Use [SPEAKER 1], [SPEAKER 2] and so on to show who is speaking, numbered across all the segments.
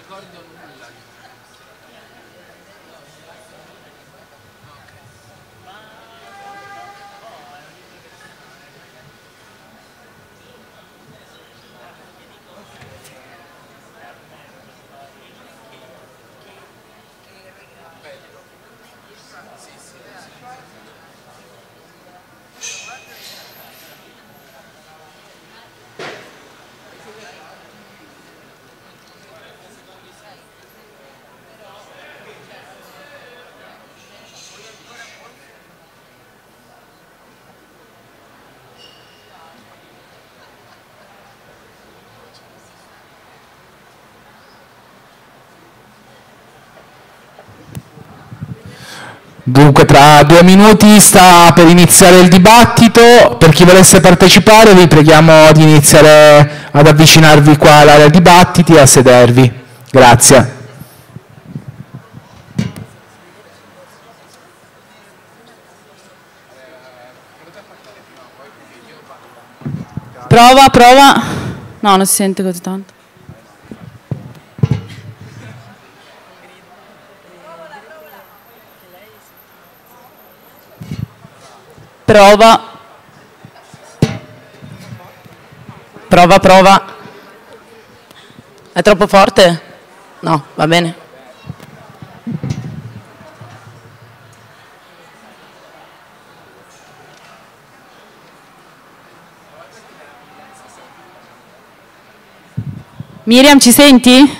[SPEAKER 1] Dunque, tra 2 minuti sta per iniziare il dibattito. Per chi volesse partecipare vi preghiamo di iniziare ad avvicinarvi qua all'area dibattiti e a sedervi. Grazie.
[SPEAKER 2] Prova, prova. No, non si sente così tanto. Prova. Prova, prova. È troppo forte? No, va bene. Miriam, ci senti?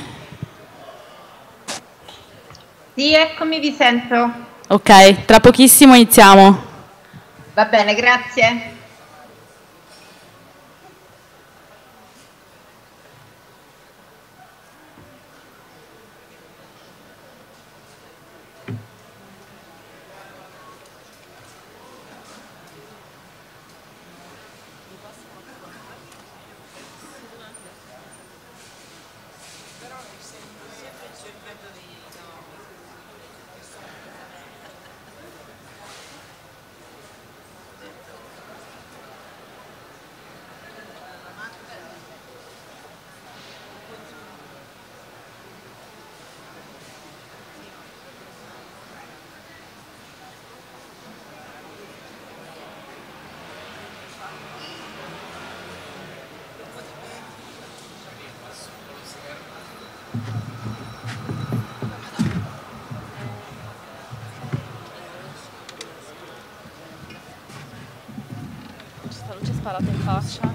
[SPEAKER 3] Sì, eccomi, vi sento.
[SPEAKER 2] Ok, tra pochissimo iniziamo.
[SPEAKER 3] Va bene, grazie.
[SPEAKER 2] Questa luce sparata in faccia.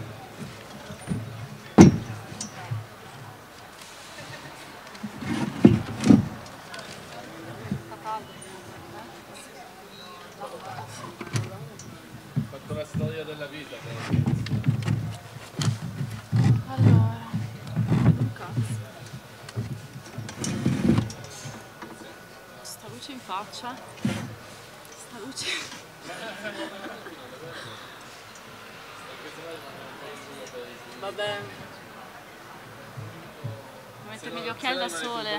[SPEAKER 4] Ho fatto la storia della vita.
[SPEAKER 2] Allora, un cazzo. Sta luce in faccia. Sta luce. Vabbè. Devo mettermi gli occhiali da sole.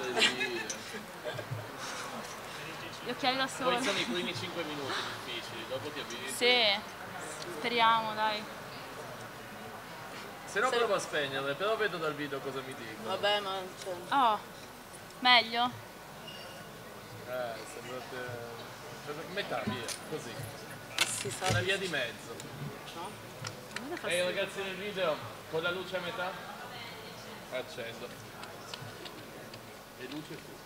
[SPEAKER 2] Gli occhiali da sole.
[SPEAKER 4] Poi sono i primi 5 minuti difficili, dopo ti avvisi.
[SPEAKER 2] Sì, speriamo, dai.
[SPEAKER 4] Se no provo a spegnerle, però vedo dal video cosa mi dicono.
[SPEAKER 2] Vabbè, ma... Oh, meglio?
[SPEAKER 4] Sembrate... metà, via, così.
[SPEAKER 2] Si sa.
[SPEAKER 4] Una via di mezzo.
[SPEAKER 2] No?
[SPEAKER 4] Ragazzi nel video, con la luce a metà, accendo. E luce su.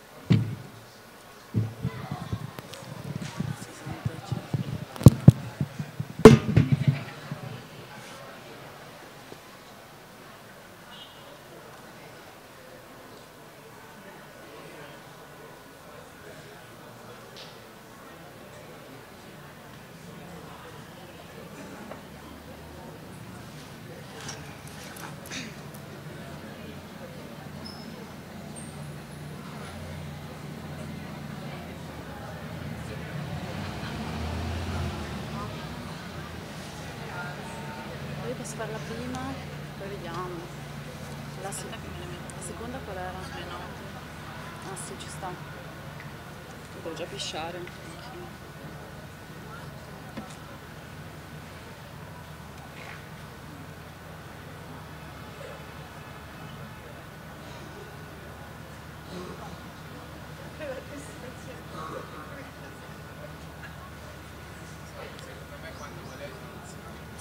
[SPEAKER 2] Posso fare la prima, poi vediamo. La seconda qual era? Ah sì, ci sta. Devo già pisciare.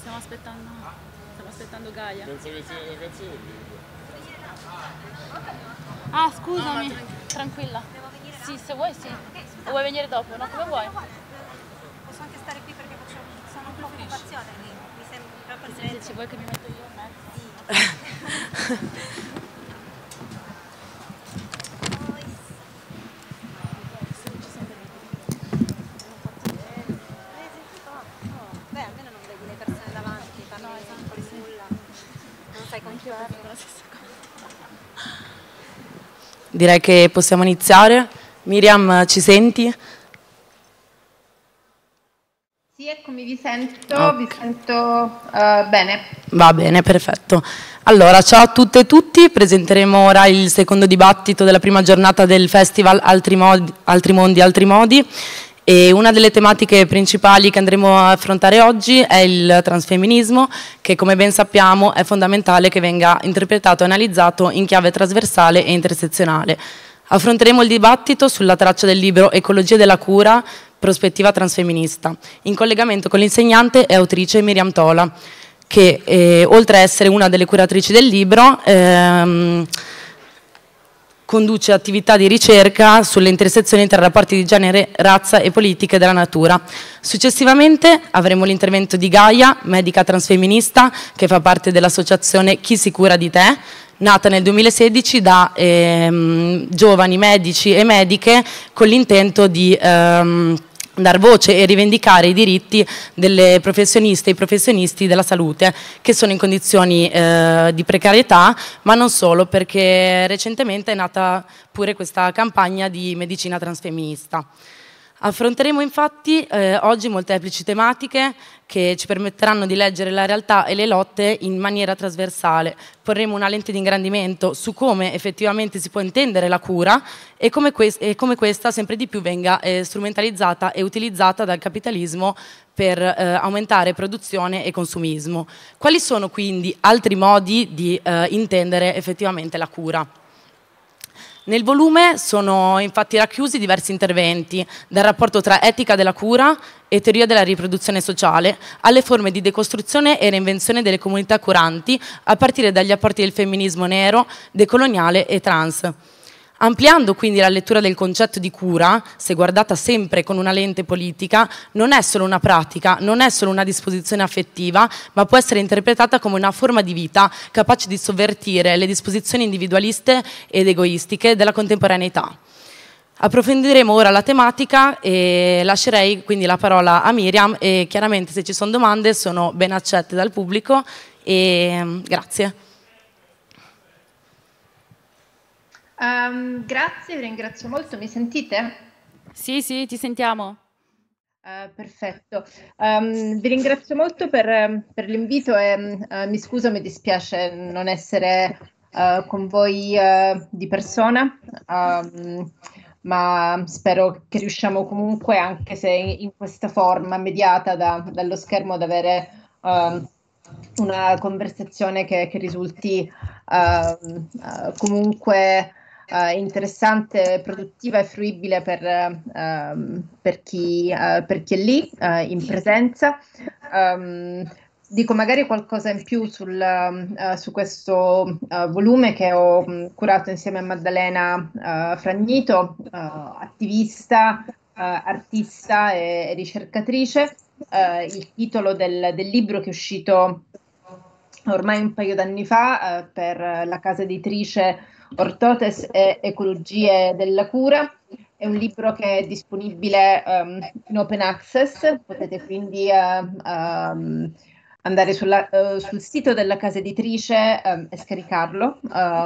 [SPEAKER 2] Stiamo aspettando Gaia.
[SPEAKER 4] Penso che sia la canzone del video.
[SPEAKER 2] Ah, scusami, tranquilla. Sì, se vuoi sì. O vuoi venire dopo? No, come vuoi.
[SPEAKER 5] Posso anche stare qui perché sono un po' occupazione, mi sembra per
[SPEAKER 2] Se vuoi che mi metto io a mezzo.
[SPEAKER 5] Beh, almeno non vedi le persone davanti, parli un po' di nulla. Non sai con chi parli.
[SPEAKER 6] Direi che possiamo iniziare. Miriam, ci senti?
[SPEAKER 3] Sì, eccomi, vi sento bene.
[SPEAKER 6] Va bene, perfetto. Allora, ciao a tutte e tutti, presenteremo ora il secondo dibattito della prima giornata del festival Altri Mondi, Altri Modi, e una delle tematiche principali che andremo a affrontare oggi è il transfemminismo, che come ben sappiamo è fondamentale che venga interpretato e analizzato in chiave trasversale e intersezionale. Affronteremo il dibattito sulla traccia del libro Ecologia della cura, prospettiva transfemminista, in collegamento con l'insegnante e autrice Miriam Tola, che oltre a essere una delle curatrici del libro, conduce attività di ricerca sulle intersezioni tra rapporti di genere, razza e politiche della natura. Successivamente avremo l'intervento di Gaia, medica transfemminista che fa parte dell'associazione Chi si cura di te, nata nel 2016 da giovani medici e mediche con l'intento di dar voce e rivendicare i diritti delle professioniste e i professionisti della salute che sono in condizioni di precarietà, ma non solo, perché recentemente è nata pure questa campagna di medicina transfemminista. Affronteremo infatti oggi molteplici tematiche che ci permetteranno di leggere la realtà e le lotte in maniera trasversale. Porremo una lente di ingrandimento su come effettivamente si può intendere la cura e come questa sempre di più venga strumentalizzata e utilizzata dal capitalismo per aumentare produzione e consumismo. Quali sono quindi altri modi di intendere effettivamente la cura? Nel volume sono infatti racchiusi diversi interventi, dal rapporto tra etica della cura e teoria della riproduzione sociale, alle forme di decostruzione e reinvenzione delle comunità curanti, a partire dagli apporti del femminismo nero, decoloniale e trans. Ampliando quindi la lettura del concetto di cura, se guardata sempre con una lente politica, non è solo una pratica, non è solo una disposizione affettiva, ma può essere interpretata come una forma di vita capace di sovvertire le disposizioni individualiste ed egoistiche della contemporaneità. Approfondiremo ora la tematica e lascerei quindi la parola a Miriam e chiaramente se ci sono domande sono ben accette dal pubblico e grazie.
[SPEAKER 3] Grazie, vi ringrazio molto. Mi sentite?
[SPEAKER 2] Sì, ti sentiamo.
[SPEAKER 3] Perfetto. Vi ringrazio molto per l'invito e mi scuso, mi dispiace non essere con voi di persona, ma spero che riusciamo comunque, anche se in questa forma mediata dallo schermo, ad avere una conversazione che risulti comunque interessante, produttiva e fruibile per chi è lì in presenza. Dico magari qualcosa in più su questo volume che ho curato insieme a Maddalena Fragnito, attivista, artista e ricercatrice. Il titolo del libro, che è uscito ormai un paio d'anni fa per la casa editrice Ortotes e Ecologie della cura, è un libro che è disponibile in open access, potete quindi andare sul sito della casa editrice e scaricarlo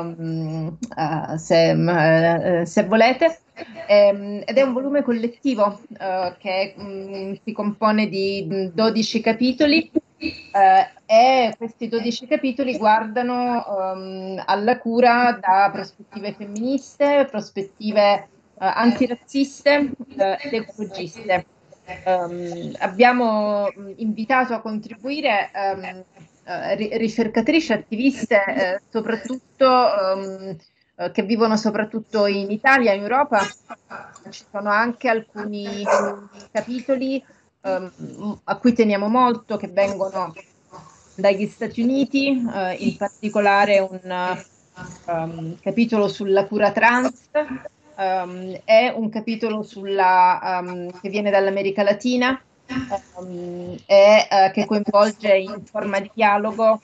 [SPEAKER 3] se volete. Ed è un volume collettivo che si compone di 12 capitoli e questi 12 capitoli guardano alla cura da prospettive femministe, prospettive antirazziste ed ecologiste. Abbiamo invitato a contribuire ricercatrici, attiviste, soprattutto che vivono soprattutto in Italia, in Europa. Ci sono anche alcuni capitoli a cui teniamo molto, che vengono dagli Stati Uniti, in particolare un capitolo sulla cura trans e un capitolo che viene dall'America Latina e che coinvolge in forma di dialogo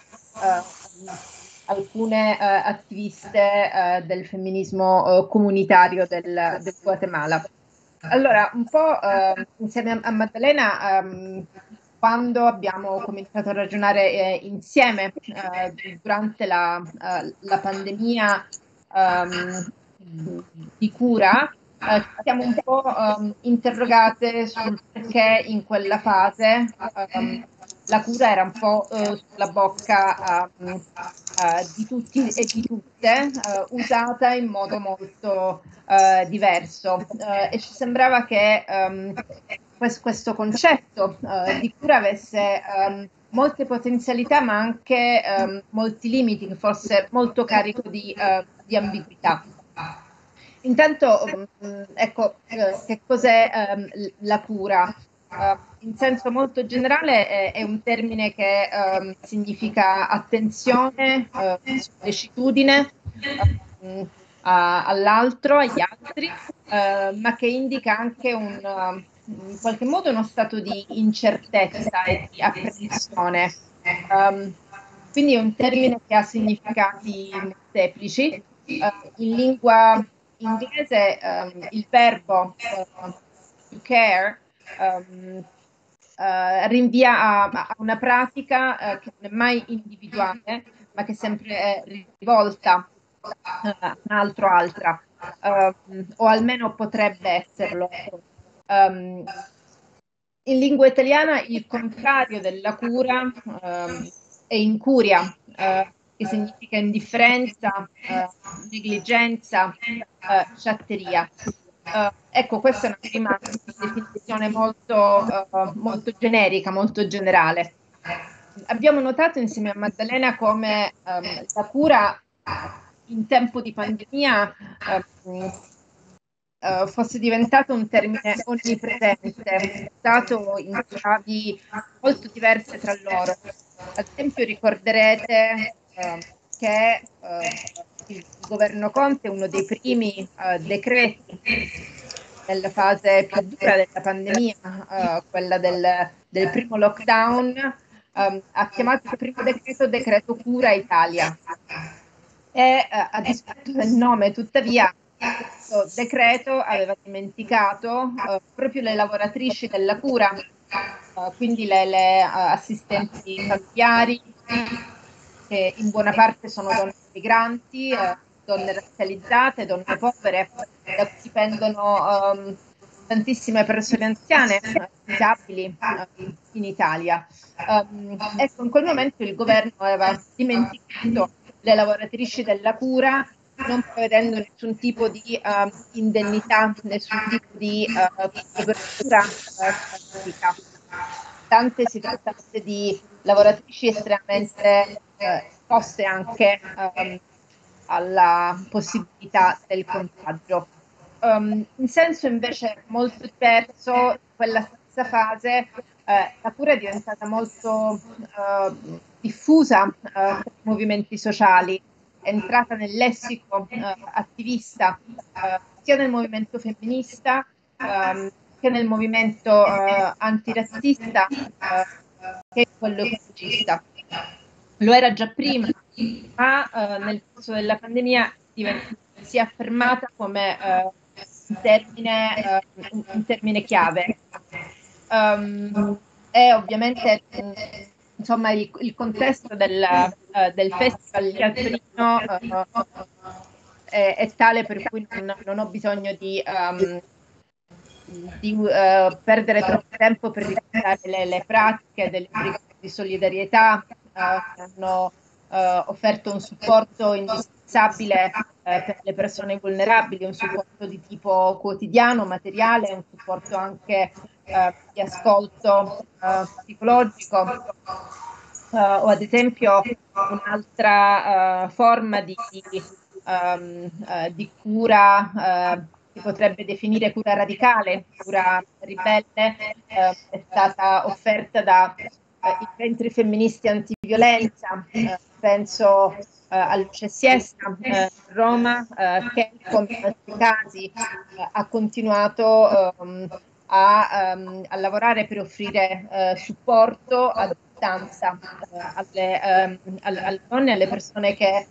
[SPEAKER 3] alcune attiviste del femminismo comunitario del Guatemala. Allora, un po' insieme a Maddalena, quando abbiamo cominciato a ragionare insieme durante la pandemia di cura, ci siamo un po' interrogate sul perché in quella fase la cura era un po' sulla bocca di tutti e di tutte, usata in modo molto diverso e ci sembrava che questo concetto di cura avesse molte potenzialità ma anche molti limiti, che fosse molto carico di ambiguità. Intanto, ecco, che cos'è la cura? In senso molto generale è un termine che significa attenzione, sollecitudine all'altro, agli altri, ma che indica anche in qualche modo uno stato di incertezza e di apprensione. Quindi è un termine che ha significati molteplici. In lingua inglese il verbo to care rinvia a una pratica che non è mai individuale, ma che sempre è rivolta a un altro, altra, o almeno potrebbe esserlo. In lingua italiana il contrario della cura è incuria, che significa indifferenza, negligenza, sciatteria. Ecco, questa è una prima definizione molto generica, molto generale. Abbiamo notato insieme a Maddalena come la cura in tempo di pandemia fosse diventato un termine onnipresente, usato in chiavi molto diverse tra loro. Ad esempio ricorderete che il governo Conte, uno dei primi decreti nella fase più dura della pandemia, quella del primo lockdown, ha chiamato il primo decreto Cura Italia. E a dispetto del nome, tuttavia, questo decreto aveva dimenticato proprio le lavoratrici della cura, quindi le assistenti familiari, che in buona parte sono donne migranti, donne razzializzate, donne povere, da cui dipendono tantissime persone anziane, disabili in Italia. Ecco, in quel momento il governo aveva dimenticato le lavoratrici della cura, non prevedendo nessun tipo di indennità, nessun tipo di copertura economica. Tante si trattasse di lavoratrici estremamente esposte anche alla possibilità del contagio. In senso invece molto diverso, in quella stessa fase la cura è diventata molto diffusa tra i movimenti sociali, è entrata nel lessico attivista sia nel movimento femminista che nel movimento antirazzista che quello ecologista. Lo era già prima, ma nel corso della pandemia si è affermata come un termine chiave. E ovviamente insomma il contesto del festival di Torino è tale per cui non ho bisogno di perdere troppo tempo per ricordare le pratiche delle brigate di solidarietà che hanno offerto un supporto indispensabile per le persone vulnerabili, un supporto di tipo quotidiano, materiale, un supporto anche di ascolto psicologico, o ad esempio un'altra forma di cura si potrebbe definire cura radicale, cura ribelle, è stata offerta da i centri femministi antiviolenza, penso a Luce Siesta, Roma, che come in altri casi ha continuato a lavorare per offrire supporto a distanza alle donne e alle persone che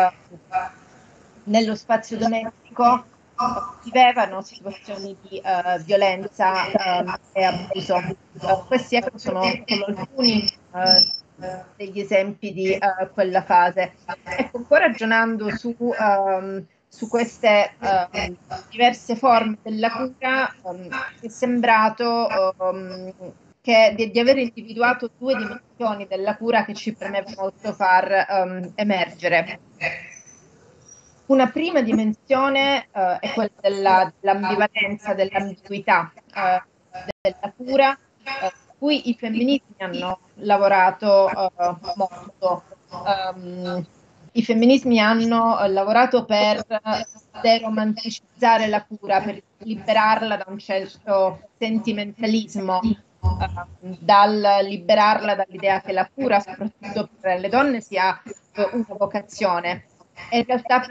[SPEAKER 3] nello spazio domestico vivevano situazioni di violenza e abuso. Questi sono solo alcuni degli esempi di quella fase. Ecco, un po' ragionando su queste diverse forme della cura, è sembrato di aver individuato due dimensioni della cura che ci premeva molto far emergere. Una prima dimensione è quella dell'ambivalenza, dell'ambiguità della cura, cui i femminismi hanno lavorato molto. I femminismi hanno lavorato per deromanticizzare la cura, per liberarla da un certo sentimentalismo, liberarla dall'idea che la cura, soprattutto per le donne, sia una vocazione. E in realtà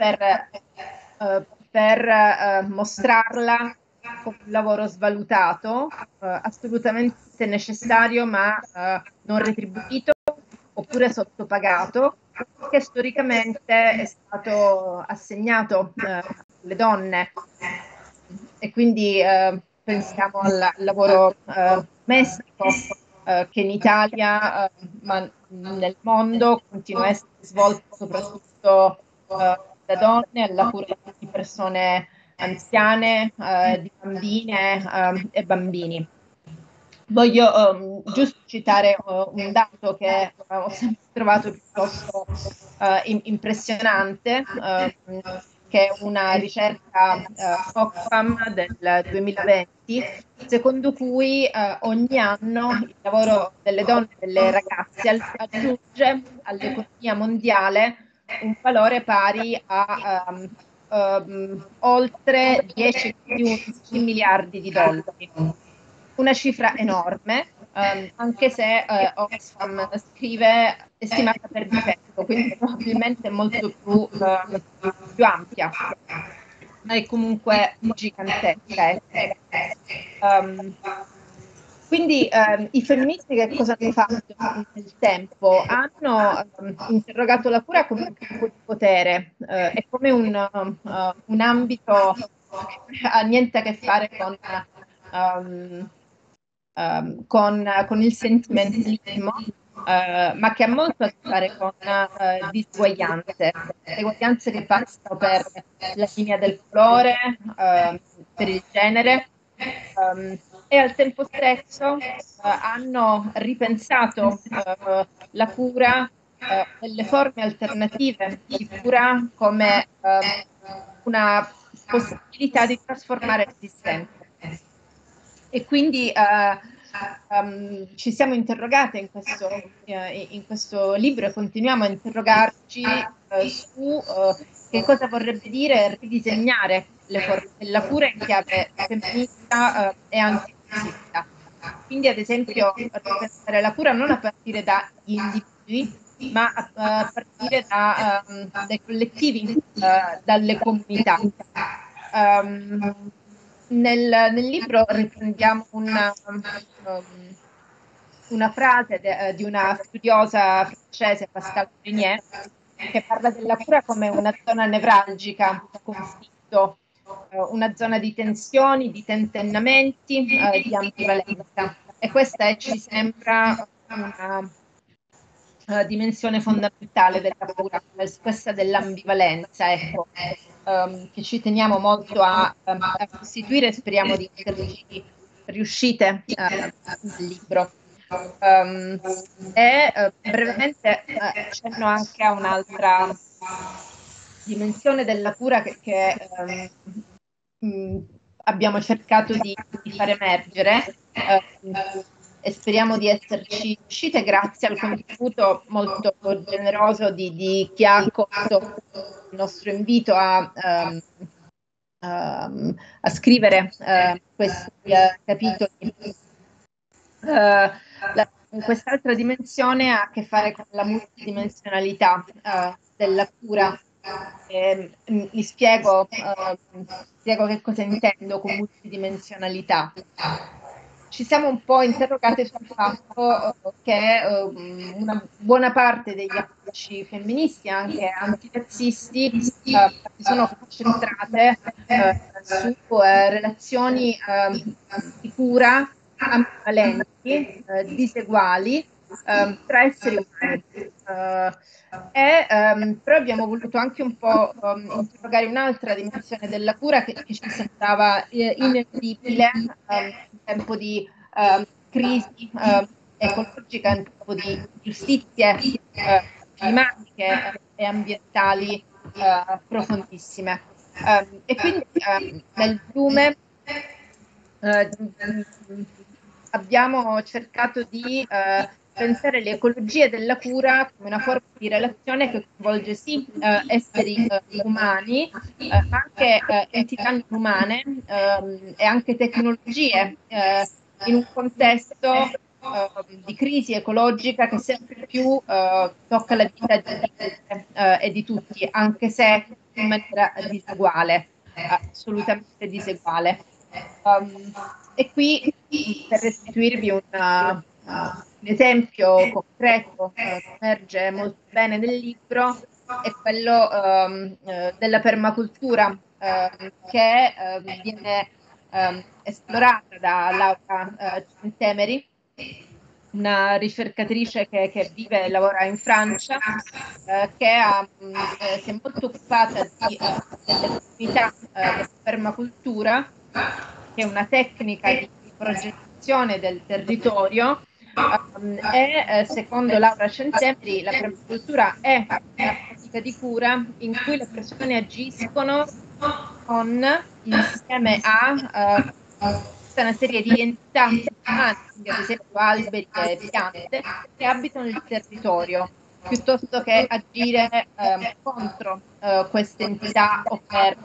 [SPEAKER 3] per mostrarla come un lavoro svalutato, assolutamente necessario ma non retribuito oppure sottopagato, che storicamente è stato assegnato alle donne. E quindi pensiamo al lavoro domestico, che in Italia, ma nel mondo, continua a essere svolto soprattutto da donne, alla cura di persone anziane, di bambine e bambini. Voglio giusto citare un dato che ho sempre trovato piuttosto impressionante, che è una ricerca Oxfam del 2020, secondo cui ogni anno il lavoro delle donne e delle ragazze aggiunge all'economia mondiale un valore pari a oltre 10 miliardi di dollari. Una cifra enorme, anche se Oxfam scrive estimata per difetto, quindi probabilmente molto più ampia, ma è comunque gigantesca. Quindi i femministi che cosa hanno fatto nel tempo? Hanno interrogato la cura come un campo di potere e come un ambito che ha niente a che fare con il sentimentalismo, ma che ha molto a che fare con disuguaglianze che passano per la linea del colore, per il genere, e al tempo stesso hanno ripensato la cura, delle forme alternative di cura come una possibilità di trasformare l'esistente. E quindi ci siamo interrogate in questo libro e continuiamo a interrogarci su che cosa vorrebbe dire ridisegnare le forme della cura in chiave femminista e antifemminista. Quindi, ad esempio, ripensare la cura non a partire dagli individui, ma a partire dai collettivi, dalle comunità. Nel libro riprendiamo una frase di una studiosa francese, Pascale Grenier, che parla della cura come una zona nevralgica, conflitto, una zona di tensioni, di tentennamenti, di ambivalenza. E questa ci sembra una dimensione fondamentale della cura, questa dell'ambivalenza, ecco, che ci teniamo molto a costituire e speriamo di esserci riuscite nel libro. Brevemente accenno anche a un'altra dimensione della cura che abbiamo cercato di far emergere e speriamo di esserci riuscite grazie al contributo molto generoso di chi ha accolto il nostro invito a scrivere questi capitoli. quest'altra dimensione ha a che fare con la multidimensionalità della cura. Mi spiego che cosa intendo con multidimensionalità. Ci siamo un po' interrogate sul fatto che una buona parte degli approcci femministi, anche antirazzisti, si sono concentrate su relazioni di cura ambivalenti, diseguali tra esseri umani. Però abbiamo voluto anche un po' interrogare un'altra dimensione della cura che ci sembrava ineludibile in tempo di crisi ecologica, in tempo di giustizie climatiche e ambientali profondissime. E quindi nel volume abbiamo cercato di pensare le ecologie della cura come una forma di relazione che coinvolge sì esseri umani, ma anche entità non umane e anche tecnologie in un contesto di crisi ecologica che sempre più tocca la vita e di tutti, anche se in maniera diseguale, assolutamente diseguale. E qui per restituirvi un esempio concreto che emerge molto bene nel libro è quello della permacultura che viene esplorata da Laura Centemeri, una ricercatrice che vive e lavora in Francia, che si è molto occupata delle comunità della permacultura, che è una tecnica di progettazione del territorio e secondo Laura Centemeri la permacultura è una pratica di cura in cui le persone agiscono insieme a una serie di entità umane, ad esempio alberi e piante, che abitano il territorio, piuttosto che agire contro queste entità o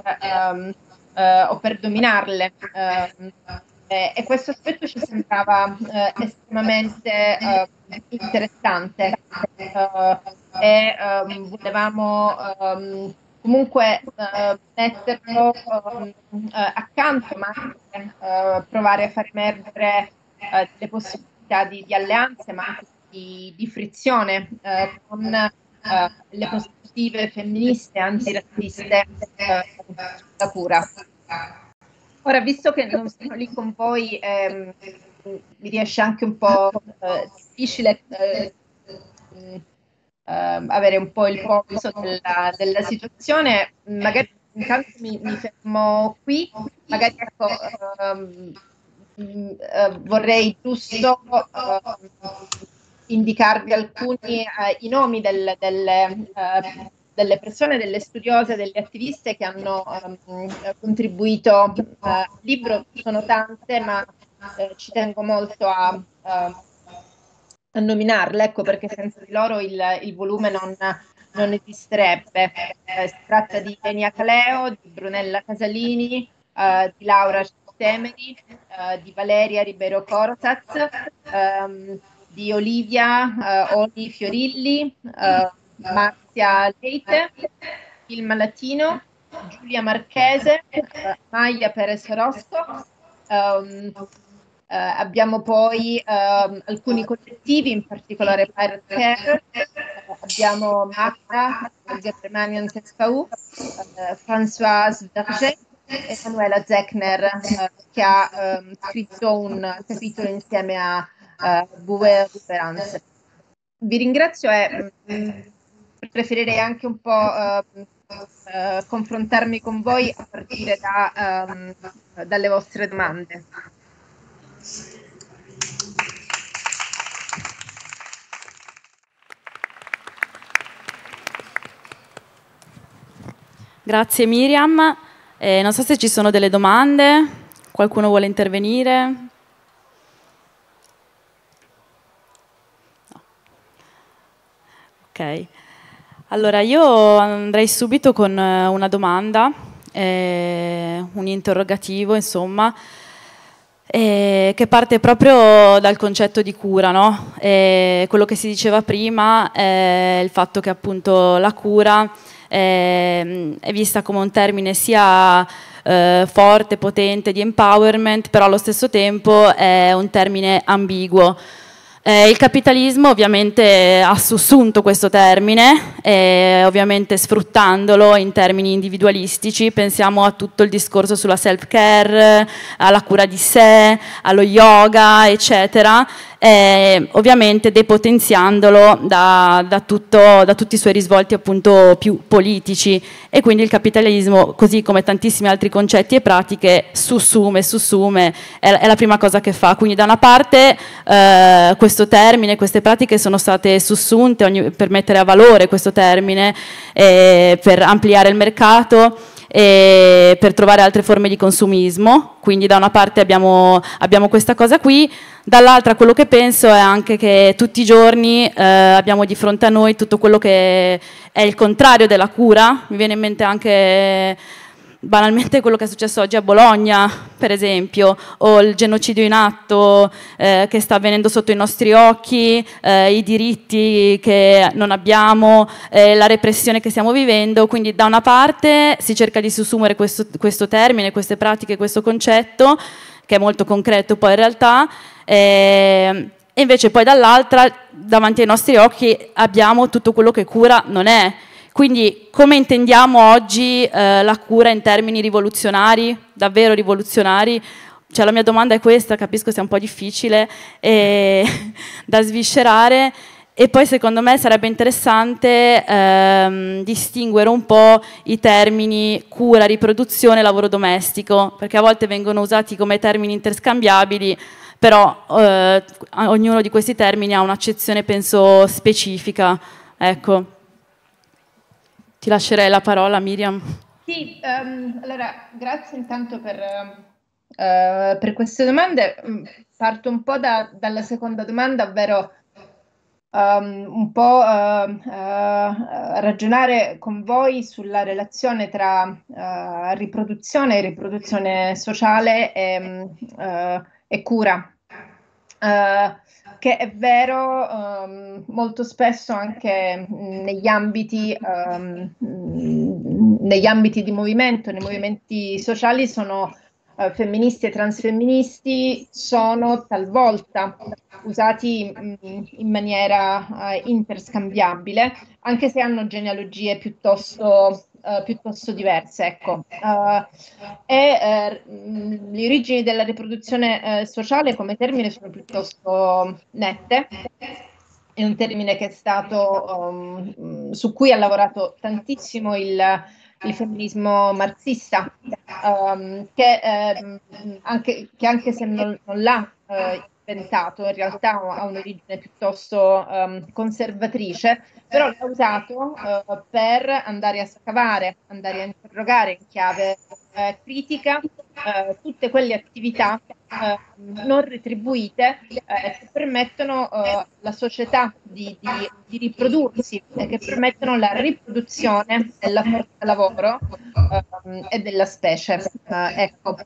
[SPEAKER 3] per dominarle. E questo aspetto ci sembrava estremamente interessante e volevamo comunque metterlo accanto, ma anche provare a far emergere le possibilità di alleanze, ma anche di frizione con le prospettive femministe, antirazziste sulla cura. Ora, visto che non sono lì con voi, mi riesce anche un po' difficile avere un po' il polso della situazione, magari intanto mi fermo qui, magari ecco, vorrei giusto indicarvi alcuni i nomi delle persone, delle studiose, delle attiviste che hanno contribuito al libro. Sono tante, ma ci tengo molto a nominarle, ecco, perché senza di loro il volume non esisterebbe. Si tratta di Enia Caleo, di Brunella Casalini, di Laura Centemeri, di Valeria Ribeiro Cortaz, di Olivia Oli Fiorilli, Marzia Leite, Ilma Latino, Giulia Marchese, Maya Perez Orozco. Abbiamo poi alcuni collettivi, in particolare Pirate Care, abbiamo Magda, Germanian Tesfau, Françoise Berger e Manuela Zechner, che ha scritto un capitolo insieme a Bouvet Esperance. Vi ringrazio e preferirei anche un po' confrontarmi con voi a partire dalle vostre domande.
[SPEAKER 2] Grazie Miriam, non so se ci sono delle domande, qualcuno vuole intervenire? No. Ok, allora io andrei subito con una domanda, un interrogativo insomma. che parte proprio dal concetto di cura, no? Quello che si diceva prima è il fatto che appunto la cura è vista come un termine sia forte, potente, di empowerment, però allo stesso tempo è un termine ambiguo. Il capitalismo ovviamente ha sussunto questo termine, ovviamente sfruttandolo in termini individualistici. Pensiamo a tutto il discorso sulla self-care, alla cura di sé, allo yoga, eccetera, ovviamente depotenziandolo da tutti i suoi risvolti appunto più politici, e quindi il capitalismo, così come tantissimi altri concetti e pratiche, sussume, è la prima cosa che fa. Quindi da una parte questo termine, queste pratiche sono state sussunte per mettere a valore questo termine, per ampliare il mercato e per trovare altre forme di consumismo. Quindi da una parte abbiamo questa cosa qui, dall'altra quello che penso è anche che tutti i giorni abbiamo di fronte a noi tutto quello che è il contrario della cura. Mi viene in mente anche banalmente quello che è successo oggi a Bologna, per esempio, o il genocidio in atto che sta avvenendo sotto i nostri occhi, i diritti che non abbiamo, la repressione che stiamo vivendo. Quindi da una parte si cerca di sussumere questo termine, queste pratiche, questo concetto, che è molto concreto poi in realtà, e invece poi dall'altra, davanti ai nostri occhi, abbiamo tutto quello che cura non è. Quindi come intendiamo oggi la cura in termini rivoluzionari, davvero rivoluzionari? Cioè, la mia domanda è questa, capisco sia un po' difficile da sviscerare, e poi secondo me sarebbe interessante distinguere un po' i termini cura, riproduzione e lavoro domestico, perché a volte vengono usati come termini interscambiabili, però ognuno di questi termini ha un'accezione, penso, specifica. Ecco. Ti lascerei la parola, Miriam.
[SPEAKER 3] Sì, allora grazie intanto per queste domande. Parto un po' dalla seconda domanda, ovvero un po' ragionare con voi sulla relazione tra riproduzione e riproduzione sociale e cura. Che è vero molto spesso anche negli ambiti di movimento, nei movimenti sociali, sono femministi e transfemministi sono talvolta usati in maniera interscambiabile, anche se hanno genealogie piuttosto diverse, ecco. Le origini della riproduzione sociale come termine sono piuttosto nette. È un termine che è stato su cui ha lavorato tantissimo il femminismo marxista, che anche se non l'ha inventato, in realtà ha un'origine piuttosto conservatrice, però l'ha usato per andare a scavare, andare a interrogare in chiave critica tutte quelle attività non retribuite che permettono alla società di riprodursi e che permettono la riproduzione della forza lavoro e della specie. Ecco.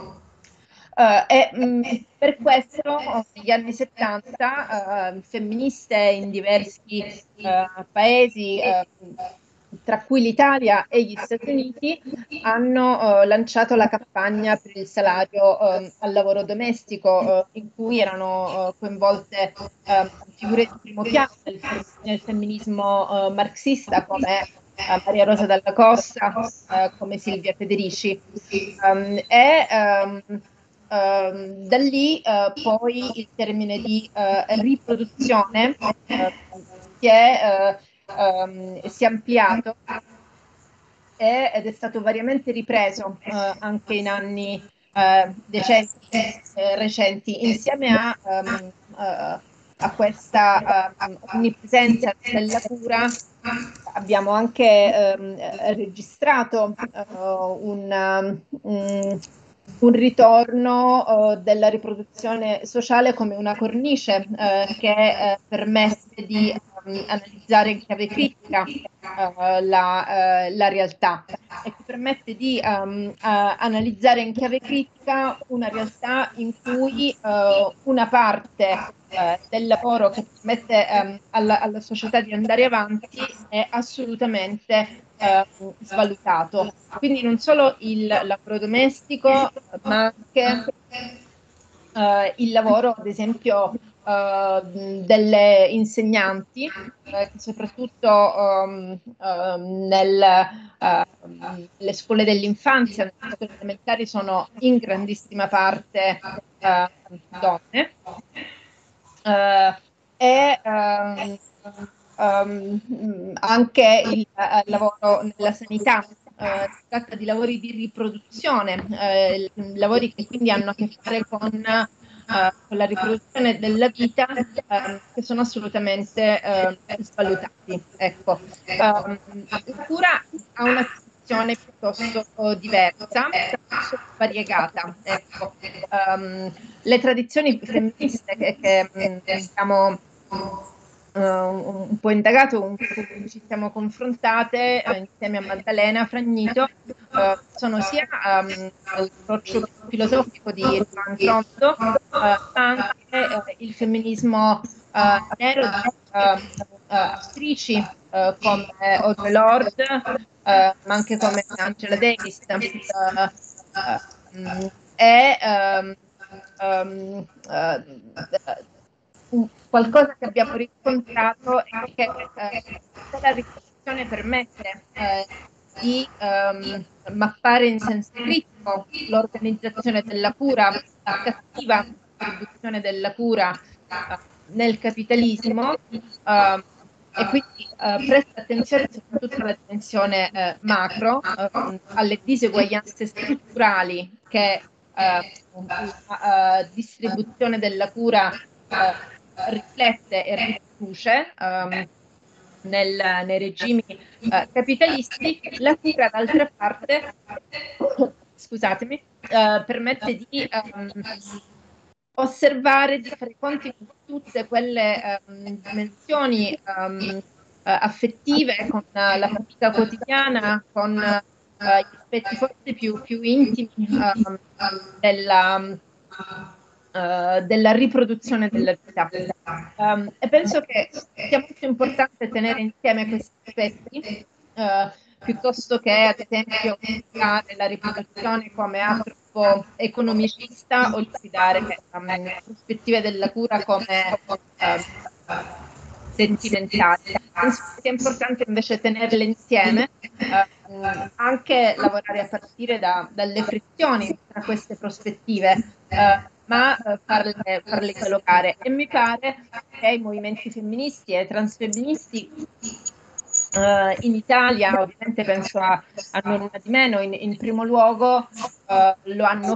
[SPEAKER 3] Per questo negli anni 70 femministe in diversi paesi, tra cui l'Italia e gli Stati Uniti, hanno lanciato la campagna per il salario al lavoro domestico, in cui erano coinvolte figure di primo piano nel femminismo marxista, come Maria Rosa Dalla Costa, come Silvia Federici. Da lì poi il termine di riproduzione si è ampliato ed è stato variamente ripreso anche in anni recenti, insieme a questa onnipresenza della cura. Abbiamo anche registrato un ritorno della riproduzione sociale come una cornice che permette di analizzare in chiave critica la realtà, e che permette di analizzare in chiave critica una realtà in cui una parte del lavoro che permette alla società di andare avanti è assolutamente svalutato. Quindi non solo il lavoro domestico, ma anche il lavoro, ad esempio, delle insegnanti, che soprattutto nelle scuole dell'infanzia, nelle scuole elementari, sono in grandissima parte donne. E anche il lavoro nella sanità. Si tratta di lavori di riproduzione, lavori che quindi hanno a che fare con la riproduzione della vita, che sono assolutamente svalutati. Ecco. La cura ha una situazione piuttosto diversa, piuttosto variegata. Ecco. Le tradizioni femministe che abbiamo un po' indagato, con cui ci siamo confrontate insieme a Maddalena Fragnito, sono sia l'approccio filosofico di Van Trotto, ma anche il femminismo nero di autrici come Audre Lorde, ma anche come Angela Davis, qualcosa che abbiamo riscontrato è che la riflessione permette di mappare in senso critico l'organizzazione della cura, la cattiva distribuzione della cura nel capitalismo, e quindi presta attenzione soprattutto alla dimensione macro, alle diseguaglianze strutturali che la distribuzione della cura riflette e riproduce nei regimi capitalisti. La cura, d'altra parte, scusatemi, permette di osservare, di fare conti con tutte quelle dimensioni affettive, con la fatica quotidiana, con gli aspetti forse più intimi della riproduzione della vita. E penso che sia molto importante tenere insieme questi aspetti, piuttosto che ad esempio guardare la riproduzione come troppo economicista o liquidare le prospettive della cura come sentimentali. Penso che sia importante invece tenerle insieme, anche lavorare a partire dalle frizioni tra queste prospettive, ma farle dialogare. E mi pare che i movimenti femministi e transfemministi in Italia, ovviamente penso a Non Una di Meno, in primo luogo lo hanno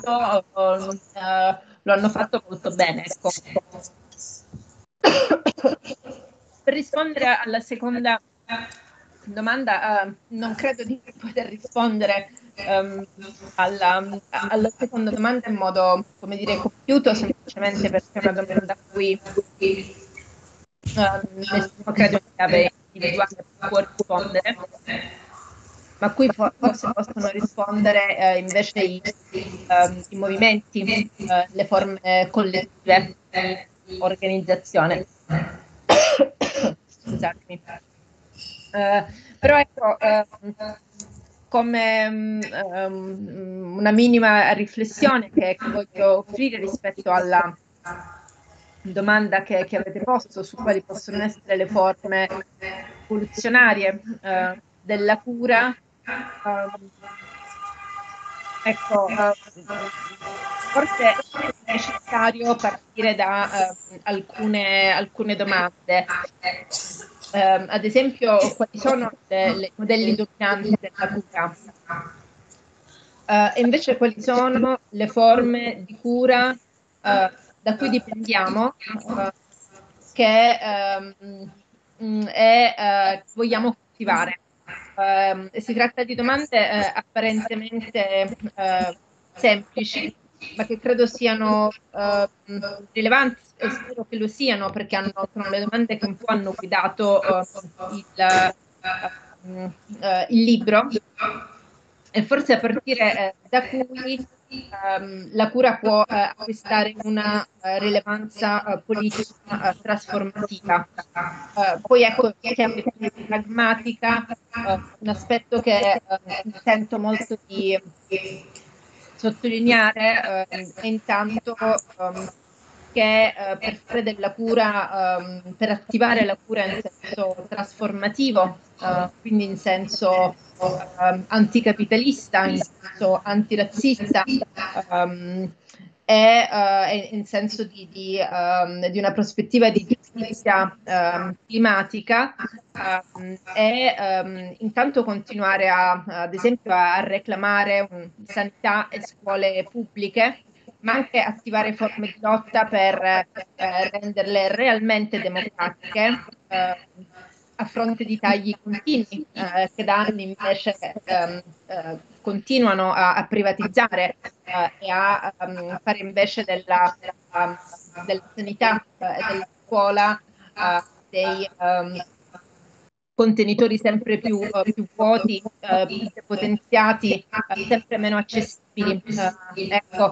[SPEAKER 3] fatto molto bene. Ecco. Per rispondere alla seconda domanda, non credo di poter rispondere alla seconda domanda in modo, come dire, compiuto, semplicemente perché è una domanda a cui nessuno credo che abbia individuale può rispondere, ma a cui forse possono rispondere invece i movimenti, le forme collettive di organizzazione. Scusatemi. Però ecco, come una minima riflessione che voglio offrire rispetto alla domanda che avete posto su quali possono essere le forme evoluzionarie della cura, ecco, forse è necessario partire da alcune domande. Ad esempio, quali sono i modelli dominanti della cura? E invece quali sono le forme di cura da cui dipendiamo che vogliamo coltivare. Si tratta di domande apparentemente semplici, ma che credo siano rilevanti, e spero che lo siano, perché sono le domande che un po' hanno guidato il libro. e forse a partire da cui la cura può acquistare una rilevanza politica trasformativa. Poi ecco, in chiave più pragmatica, un aspetto che mi sento molto di sottolineare è intanto che per fare della cura, per attivare la cura in senso trasformativo, quindi in senso anticapitalista, in senso antirazzista, e in senso di una prospettiva di giustizia climatica, e intanto continuare ad esempio a reclamare sanità e scuole pubbliche, ma anche attivare forme di lotta per renderle realmente democratiche, a fronte di tagli continui che da anni invece continuano a privatizzare e a fare invece della sanità e della scuola dei contenitori sempre più vuoti, più depotenziati, sempre meno accessibili. Ecco,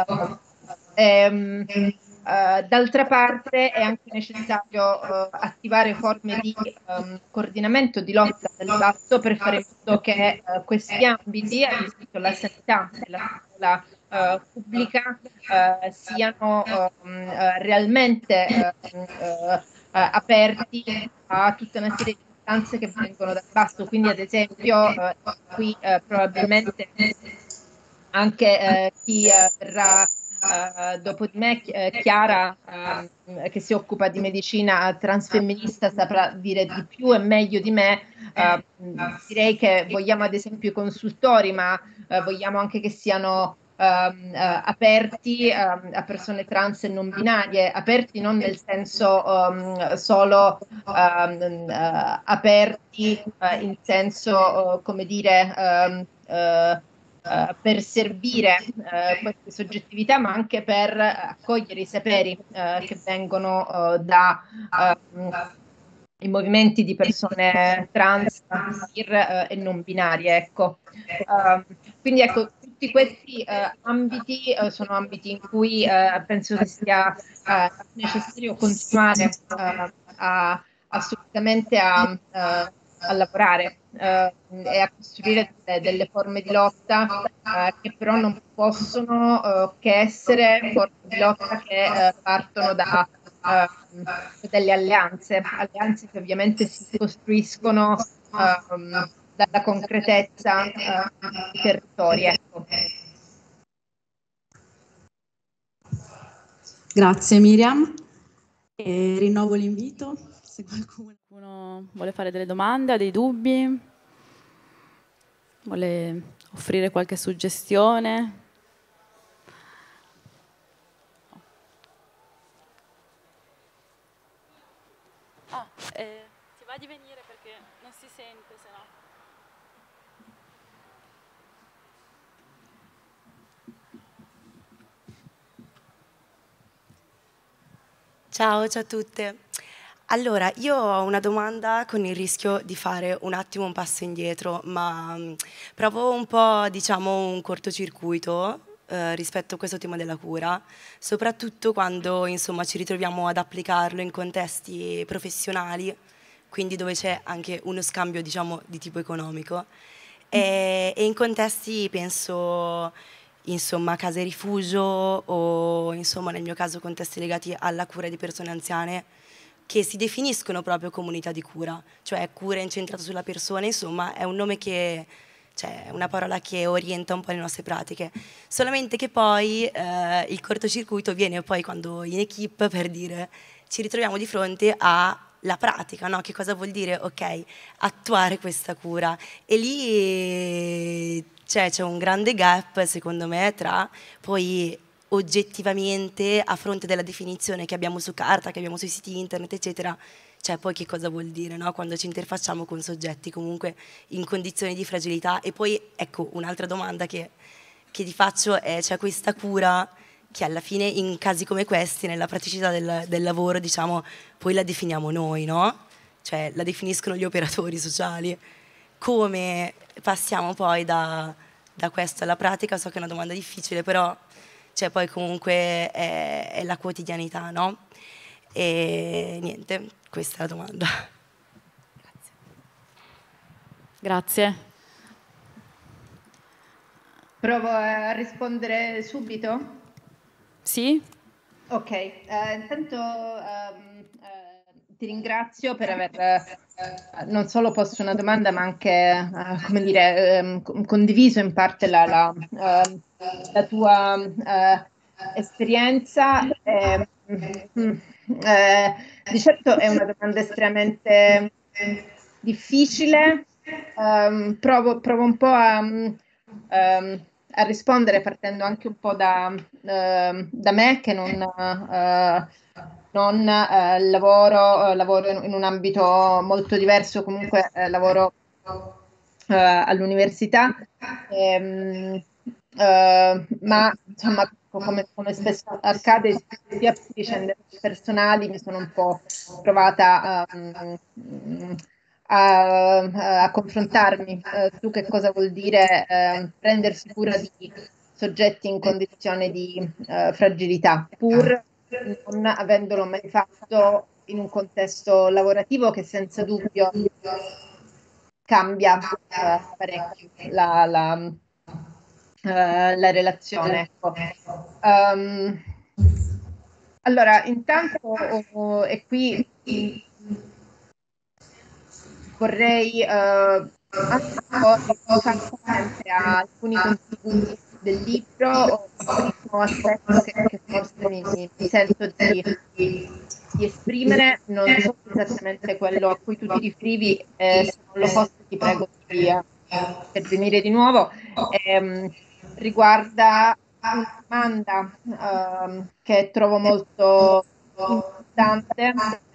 [SPEAKER 3] d'altra parte è anche necessario attivare forme di coordinamento, di lotta del basso per fare in modo che questi ambiti, ad esempio la sanità e la scuola pubblica, siano realmente aperti a tutta una serie di istanze che vengono dal basso. Quindi ad esempio qui probabilmente anche chi verrà dopo di me, Chiara, che si occupa di medicina transfemminista, saprà dire di più e meglio di me. Direi che vogliamo ad esempio i consultori, ma vogliamo anche che siano aperti a persone trans e non binarie, aperti non nel senso solo aperti in senso, come dire, per servire queste soggettività, ma anche per accogliere i saperi che vengono da i movimenti di persone trans, queer e non binarie. Ecco. Quindi ecco, tutti questi ambiti sono ambiti in cui penso che sia necessario continuare assolutamente a lavorare e a costruire delle forme di lotta che però non possono che essere forme di lotta che partono da delle alleanze che ovviamente si costruiscono dalla concretezza dei territori. Ecco.
[SPEAKER 7] Grazie Miriam. E rinnovo l'invito se
[SPEAKER 2] qualcuno vuole fare delle domande, ha dei dubbi, vuole offrire qualche suggestione. Ti va di venire perché non si sente, se no.
[SPEAKER 8] Ciao a tutte. Allora, io ho una domanda con il rischio di fare un attimo un passo indietro, ma provo un po', diciamo, un cortocircuito rispetto a questo tema della cura, soprattutto quando, insomma, ci ritroviamo ad applicarlo in contesti professionali, quindi dove c'è anche uno scambio, diciamo, di tipo economico, e in contesti, penso, insomma, case rifugio o, insomma, nel mio caso contesti legati alla cura di persone anziane che si definiscono proprio comunità di cura, cioè cura incentrata sulla persona, insomma, è un nome che, cioè, una parola che orienta un po' le nostre pratiche, solamente che poi il cortocircuito viene poi quando in equipe, per dire, ci ritroviamo di fronte alla pratica, no? Che cosa vuol dire, ok, attuare questa cura, e lì c'è un grande gap, secondo me, tra poi oggettivamente, a fronte della definizione che abbiamo su carta, che abbiamo sui siti internet, eccetera, cioè poi che cosa vuol dire, no? Quando ci interfacciamo con soggetti comunque in condizioni di fragilità. E poi, ecco, un'altra domanda che ti faccio è, cioè, questa cura che alla fine in casi come questi, nella praticità del lavoro, diciamo, poi la definiamo noi, no? Cioè la definiscono gli operatori sociali. come passiamo poi da questo alla pratica? So che è una domanda difficile, però cioè, poi comunque è la quotidianità, no? E niente, questa è la domanda.
[SPEAKER 2] Grazie.
[SPEAKER 3] Provo a rispondere subito?
[SPEAKER 2] Sì?
[SPEAKER 3] Ok, intanto ti ringrazio per aver non solo posto una domanda, ma anche, come dire, condiviso in parte la tua esperienza. Di certo è una domanda estremamente difficile. Provo un po' a rispondere partendo anche un po' da me, che non lavoro in un ambito molto diverso, comunque lavoro all'università, ma insomma, come spesso accade, sia per vicende personali, mi sono un po' provata a confrontarmi su che cosa vuol dire prendersi cura di soggetti in condizione di fragilità, pur non avendolo mai fatto in un contesto lavorativo che senza dubbio cambia parecchio la relazione. Ecco. Allora, intanto, e qui vorrei anche un po' rifarmi a alcuni contributi del libro, o un primo aspetto che forse mi sento di esprimere, non so esattamente quello a cui tu ti riferivi, se non lo posso ti prego di intervenire di nuovo, riguarda una domanda che trovo molto importante,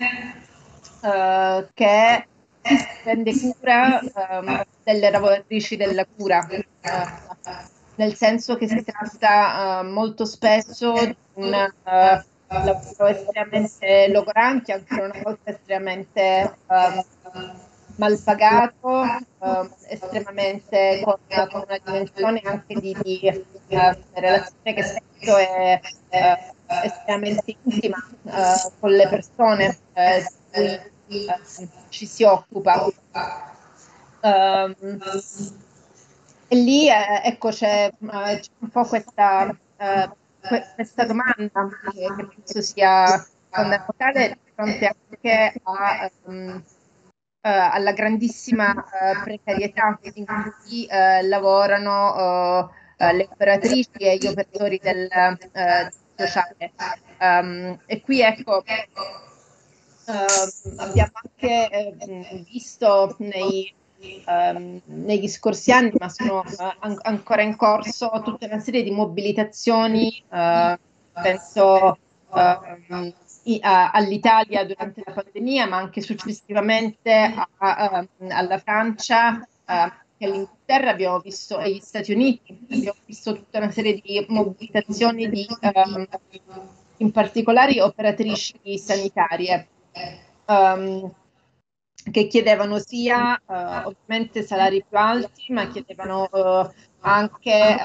[SPEAKER 3] che è chi si prende cura delle lavoratrici della cura, nel senso che si tratta molto spesso di un lavoro estremamente logorante, ancora una volta estremamente mal pagato, estremamente con una dimensione anche di relazione che spesso è estremamente intima con le persone di cui ci si occupa. E lì ecco c'è un po' questa domanda che penso sia fondamentale di fronte anche alla grandissima precarietà in cui lavorano le operatrici e gli operatori del sociale. E qui ecco abbiamo anche visto negli scorsi anni, ma sono ancora in corso, tutta una serie di mobilitazioni, penso all'Italia durante la pandemia, ma anche successivamente alla Francia, che all'Inghilterra abbiamo visto, e agli Stati Uniti, abbiamo visto tutta una serie di mobilitazioni di in particolare operatrici sanitarie. Che chiedevano sia ovviamente salari più alti, ma chiedevano anche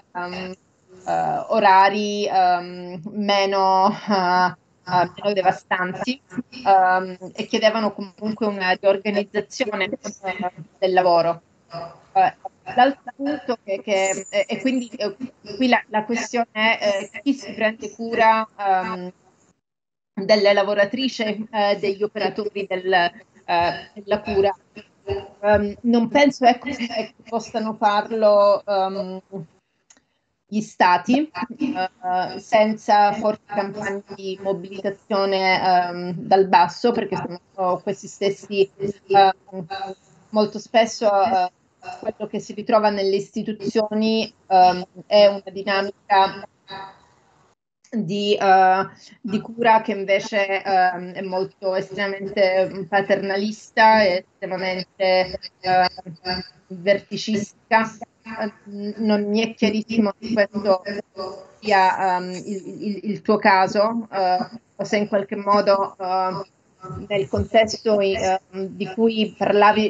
[SPEAKER 3] orari meno devastanti, e chiedevano comunque una riorganizzazione del lavoro. L'altro punto e quindi qui la questione è chi si prende cura delle lavoratrici, degli operatori della cura. Non penso ecco, che possano farlo gli stati senza forti campagne di mobilitazione dal basso, perché sono questi stessi molto spesso quello che si ritrova nelle istituzioni è una dinamica di cura che invece è molto estremamente paternalista e estremamente verticistica. Non mi è chiarissimo se questo sia il tuo caso, o se in qualche modo nel contesto di cui parlavi,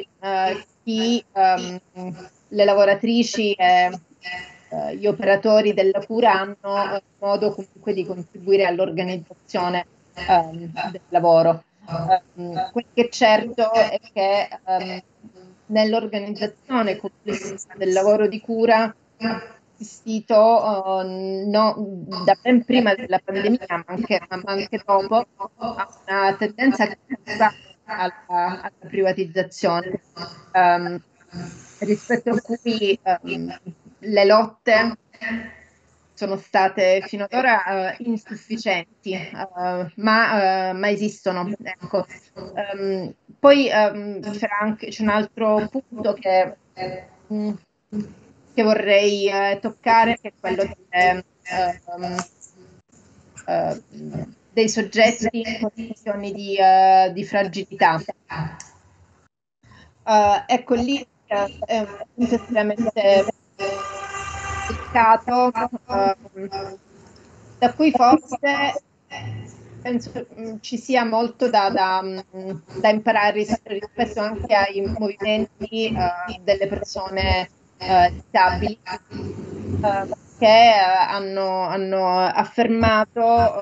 [SPEAKER 3] le lavoratrici e gli operatori della cura hanno modo comunque di contribuire all'organizzazione del lavoro. Quel che è certo è che nell'organizzazione complessiva del lavoro di cura assistito da ben prima della pandemia, ma anche dopo, a una tendenza alla privatizzazione, rispetto a cui le lotte sono state fino ad ora insufficienti, ma esistono. Ecco. Poi c'è un altro punto che vorrei toccare, che è quello dei soggetti in condizioni di fragilità. Ecco, lì è un punto estremamente delicato, da cui forse penso ci sia molto da imparare rispetto anche ai movimenti delle persone disabili, che hanno affermato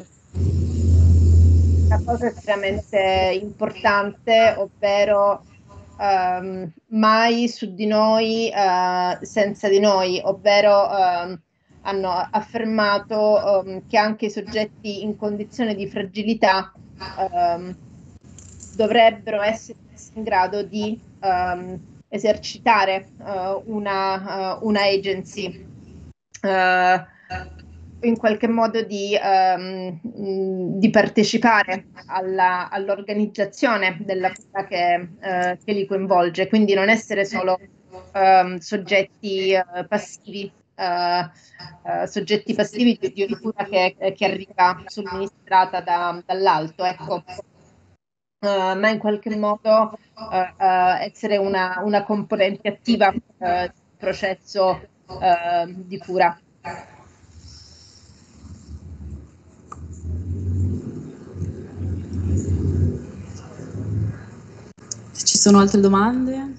[SPEAKER 3] una cosa estremamente importante, ovvero mai su di noi senza di noi, ovvero hanno affermato che anche i soggetti in condizione di fragilità dovrebbero essere in grado di esercitare una agency, in qualche modo di partecipare all'organizzazione della cura che li coinvolge, quindi non essere solo soggetti passivi, di una cura che arriva somministrata dall'alto, ecco. Ma in qualche modo essere una componente attiva del processo di cura.
[SPEAKER 7] Se ci sono altre domande?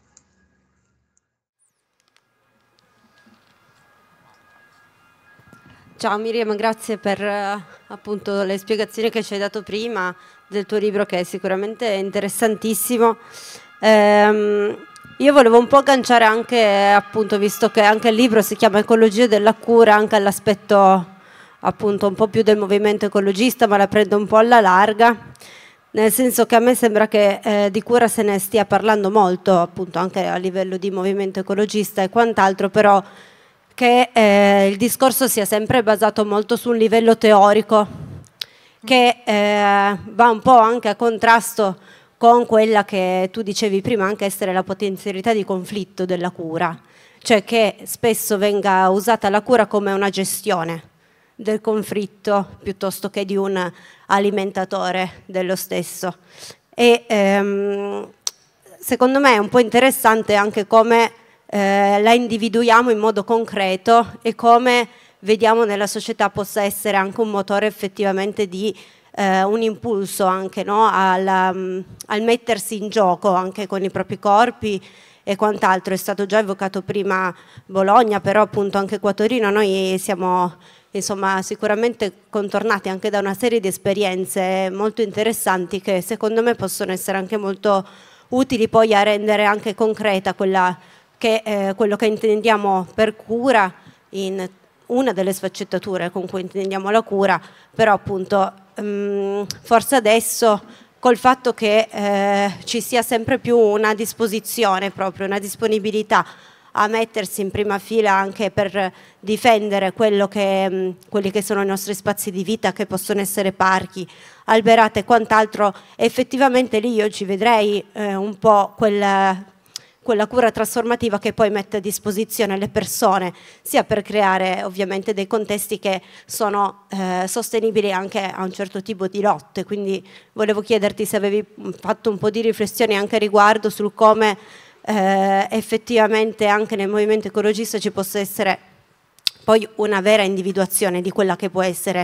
[SPEAKER 9] Ciao Miriam, grazie per appunto le spiegazioni che ci hai dato prima del tuo libro, che è sicuramente interessantissimo. Io volevo un po' agganciare anche, appunto, visto che anche il libro si chiama Ecologia della cura, anche all'aspetto appunto un po' più del movimento ecologista, ma la prendo un po' alla larga, nel senso che a me sembra che di cura se ne stia parlando molto, appunto anche a livello di movimento ecologista e quant'altro, però che il discorso sia sempre basato molto su un livello teorico, che va un po' anche a contrasto con quella che tu dicevi prima, anche essere la potenzialità di conflitto della cura, cioè che spesso venga usata la cura come una gestione del conflitto piuttosto che di un alimentatore dello stesso. E secondo me è un po' interessante anche come la individuiamo in modo concreto e come vediamo nella società possa essere anche un motore effettivamente di un impulso anche, no? al mettersi in gioco anche con i propri corpi e quant'altro. È stato già evocato prima Bologna, però appunto anche qua a Torino noi siamo insomma sicuramente contornati anche da una serie di esperienze molto interessanti che secondo me possono essere anche molto utili poi a rendere anche concreta quello che intendiamo per cura in una delle sfaccettature con cui intendiamo la cura, però appunto forse adesso col fatto che ci sia sempre più una disposizione, proprio una disponibilità a mettersi in prima fila anche per difendere quelli che sono i nostri spazi di vita, che possono essere parchi, alberate e quant'altro, effettivamente lì io ci vedrei un po' quella cura trasformativa che poi mette a disposizione le persone, sia per creare ovviamente dei contesti che sono sostenibili anche a un certo tipo di lotte. Quindi volevo chiederti se avevi fatto un po' di riflessioni anche a riguardo sul come effettivamente anche nel movimento ecologista ci possa essere poi una vera individuazione di quella che può essere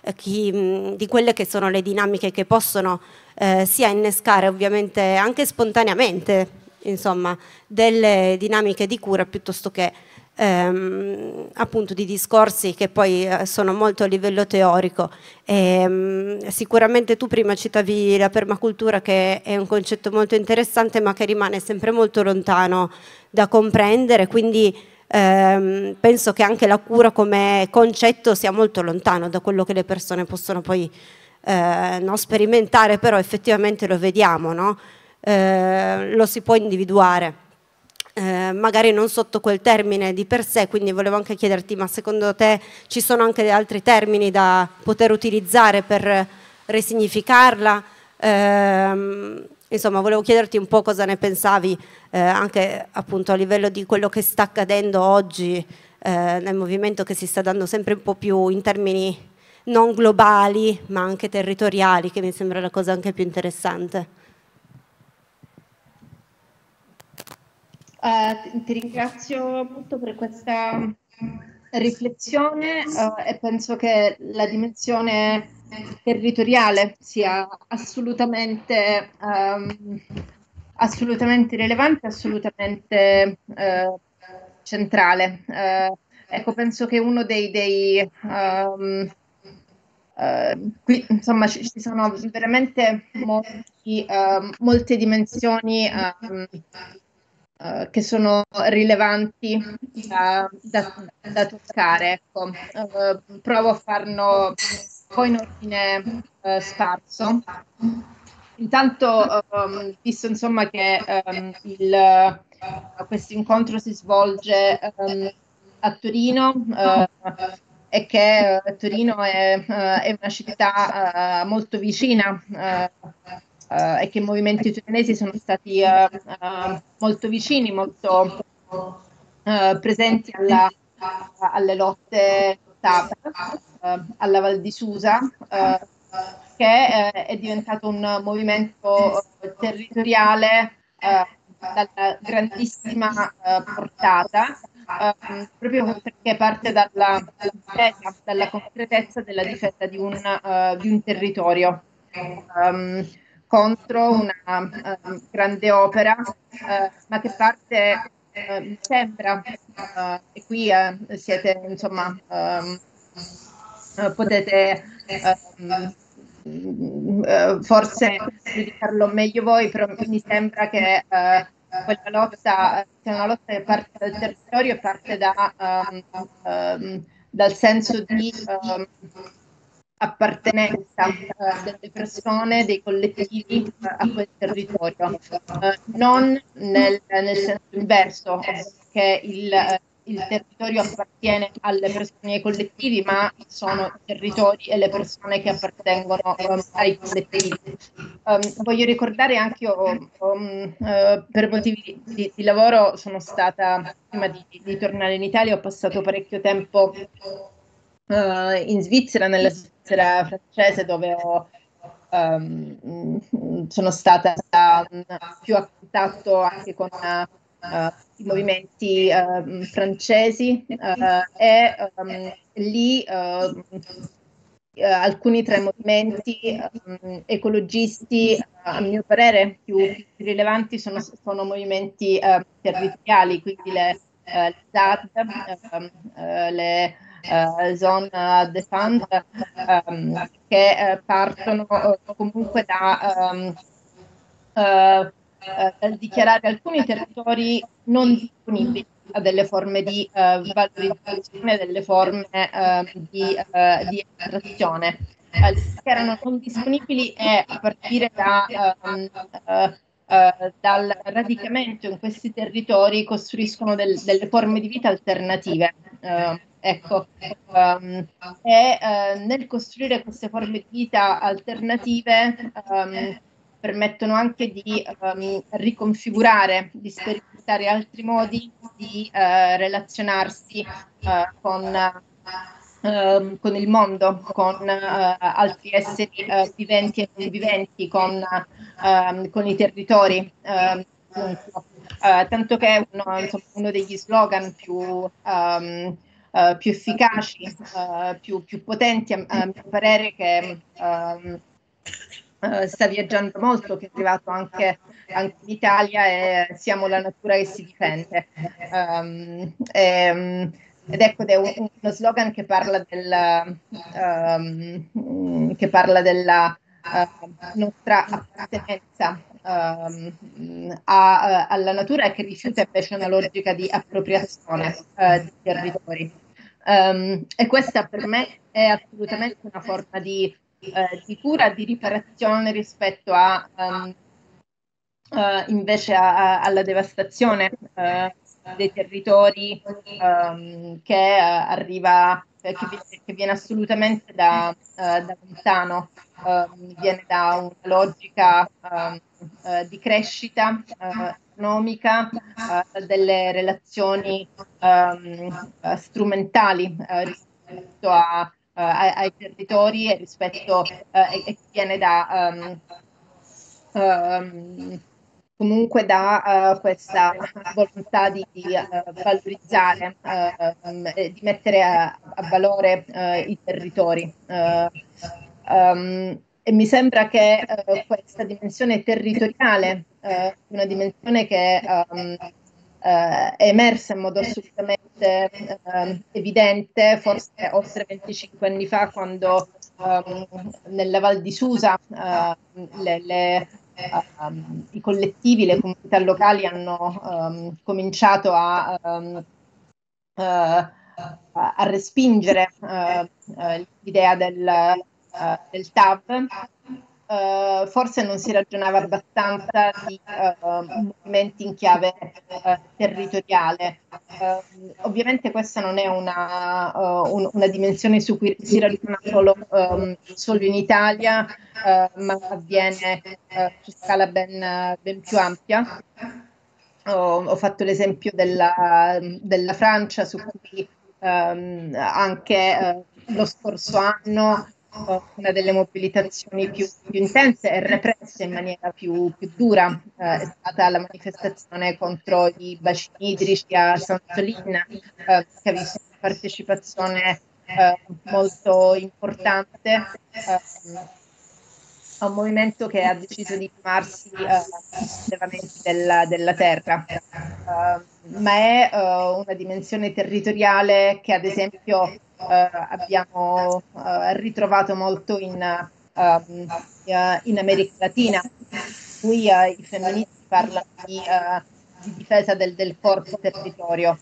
[SPEAKER 9] di quelle che sono le dinamiche che possono sia innescare ovviamente anche spontaneamente, insomma, delle dinamiche di cura piuttosto che appunto di discorsi che poi sono molto a livello teorico. Sicuramente tu prima citavi la permacultura, che è un concetto molto interessante ma che rimane sempre molto lontano da comprendere, quindi penso che anche la cura come concetto sia molto lontano da quello che le persone possono poi non sperimentare, però effettivamente lo vediamo, no? Lo si può individuare. Magari non sotto quel termine di per sé, quindi volevo anche chiederti, ma secondo te ci sono anche altri termini da poter utilizzare per resignificarla? Insomma, volevo chiederti un po' cosa ne pensavi anche appunto a livello di quello che sta accadendo oggi nel movimento, che si sta dando sempre un po' più in termini non globali ma anche territoriali, che mi sembra la cosa anche più interessante.
[SPEAKER 3] Ti ringrazio molto per questa riflessione e penso che la dimensione territoriale sia assolutamente rilevante, assolutamente centrale. Ecco, penso che uno qui insomma ci sono veramente molte dimensioni che sono rilevanti da toccare. Ecco. Provo a farlo poi in ordine sparso. Intanto, visto insomma che questo incontro si svolge a Torino e che Torino è una città molto vicina e che i movimenti torinesi sono stati molto vicini, molto presenti alle lotte alla Val di Susa, che è diventato un movimento territoriale dalla grandissima portata, proprio perché parte dalla concretezza della difesa di un territorio contro una grande opera, ma che parte, mi sembra, e qui siete, insomma, potete forse giudicarlo meglio voi, però mi sembra che quella lotta sia una lotta che parte dal territorio e parte dal senso di appartenenza delle persone, dei collettivi a quel territorio, non nel senso inverso, che il territorio appartiene alle persone e ai collettivi, ma sono i territori e le persone che appartengono ai collettivi. Voglio ricordare anche io, per motivi di lavoro, sono stata, prima di tornare in Italia, ho passato parecchio tempo in Svizzera, nella Svizzera francese, dove sono stata più a contatto anche con i movimenti francesi e lì alcuni tra i movimenti ecologisti, a mio parere, più rilevanti sono movimenti territoriali, quindi le ZAD, le zone défense, che partono comunque dal dichiarare alcuni territori non disponibili a delle forme di valorizzazione, delle forme di estrazione. Erano non disponibili e a partire dal radicamento in questi territori costruiscono delle forme di vita alternative. Ecco, nel costruire queste forme di vita alternative permettono anche di riconfigurare, di sperimentare altri modi di relazionarsi con il mondo, con altri esseri viventi e non viventi, con i territori. Tanto che uno degli slogan più più efficaci, più potenti, a mio parere, che sta viaggiando molto, che è arrivato anche in Italia, e Siamo la natura che si difende. Ed ecco, è uno slogan che parla della nostra appartenenza alla natura, e che rifiuta invece una logica di appropriazione di territori. E questa per me è assolutamente una forma di cura, di riparazione rispetto invece alla devastazione dei territori, che arriva, che viene assolutamente da lontano, viene da una logica di crescita economica, delle relazioni strumentali rispetto ai territori, e rispetto e viene da comunque da questa volontà di valorizzare, di mettere a valore i territori. E mi sembra che questa dimensione territoriale, una dimensione che è emersa in modo assolutamente evidente, forse oltre 25 anni fa, quando nella Val di Susa i collettivi, le comunità locali hanno cominciato a respingere l'idea del TAV. Forse non si ragionava abbastanza di movimenti in chiave territoriale. Ovviamente questa non è una dimensione su cui si ragiona solo in Italia, ma avviene su scala ben più ampia. Ho fatto l'esempio della Francia, su cui anche lo scorso anno una delle mobilitazioni più intense e represse in maniera più dura è stata la manifestazione contro i bacini idrici a Sainte-Soline, che ha visto una partecipazione molto importante a un movimento che ha deciso di chiamarsi Sollevamenti della terra, ma è una dimensione territoriale che ad esempio abbiamo ritrovato molto in America Latina. Qui i femministi parlano di difesa del corpo territorio.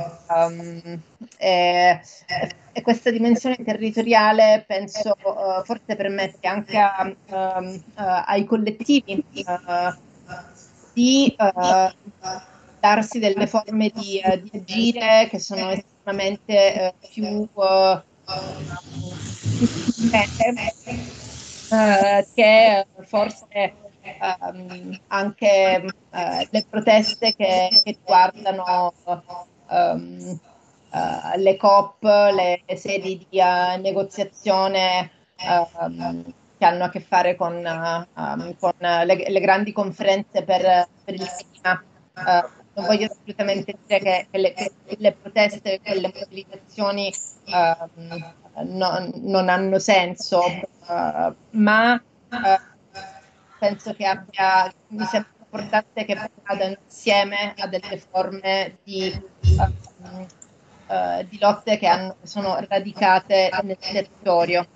[SPEAKER 3] E questa dimensione territoriale, penso, forse permette anche ai collettivi di darsi delle forme di agire che sono estremamente più che forse anche le proteste che riguardano le COP, le sedi di negoziazione che hanno a che fare con le grandi conferenze per il clima. Non voglio assolutamente dire che le proteste, che le mobilitazioni non hanno senso, ma penso che mi sembra importante che vadano insieme a delle forme di lotte che sono radicate nel territorio.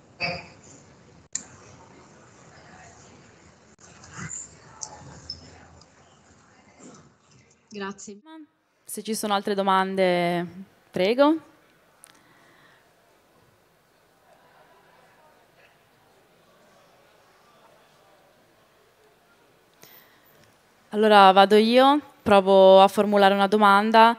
[SPEAKER 7] Grazie.
[SPEAKER 2] Se ci sono altre domande, prego. Allora vado io, provo a formulare una domanda.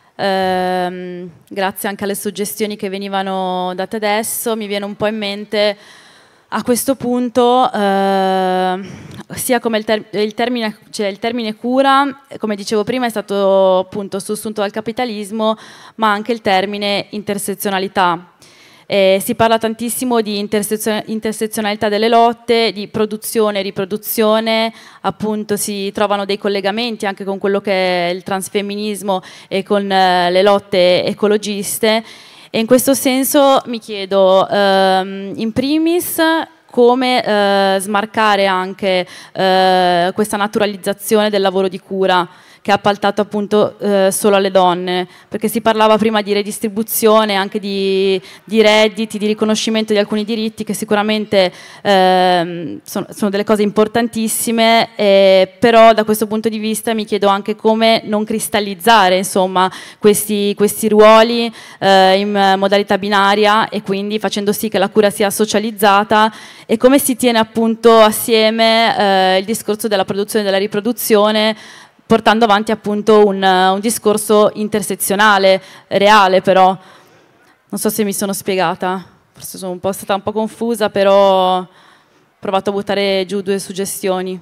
[SPEAKER 2] Grazie anche alle suggestioni che venivano date adesso, mi viene un po' in mente a questo punto sia come il termine cura, come dicevo prima, è stato appunto sussunto dal capitalismo, ma anche il termine intersezionalità. Si parla tantissimo di intersezionalità delle lotte, di produzione e riproduzione, appunto si trovano dei collegamenti anche con quello che è il transfemminismo e con le lotte ecologiste, E in questo senso mi chiedo, in primis, come smarcare anche questa naturalizzazione del lavoro di cura, che è appaltato appunto solo alle donne, perché si parlava prima di redistribuzione, anche di redditi, di riconoscimento di alcuni diritti che sicuramente sono delle cose importantissime, però da questo punto di vista mi chiedo anche come non cristallizzare insomma questi ruoli in modalità binaria, e quindi facendo sì che la cura sia socializzata, e come si tiene appunto assieme il discorso della produzione e della riproduzione, portando avanti appunto un discorso intersezionale, reale. Però non so se mi sono spiegata, forse sono stata un po' confusa, però ho provato a buttare giù 2 suggestioni.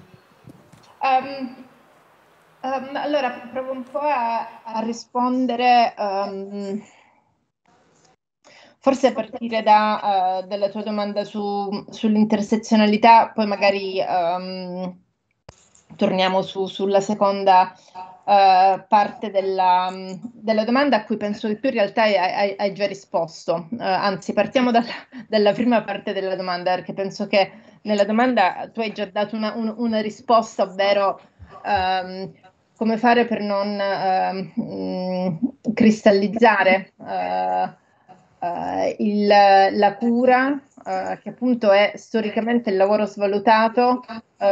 [SPEAKER 3] Allora provo un po' a rispondere, forse a partire dalla tua domanda sull'intersezionalità, poi magari torniamo sulla seconda parte della domanda, a cui penso che tu in realtà hai già risposto. Anzi, partiamo dalla prima parte della domanda, perché penso che nella domanda tu hai già dato una risposta, ovvero come fare per non cristallizzare la cura, che appunto è storicamente il lavoro svalutato,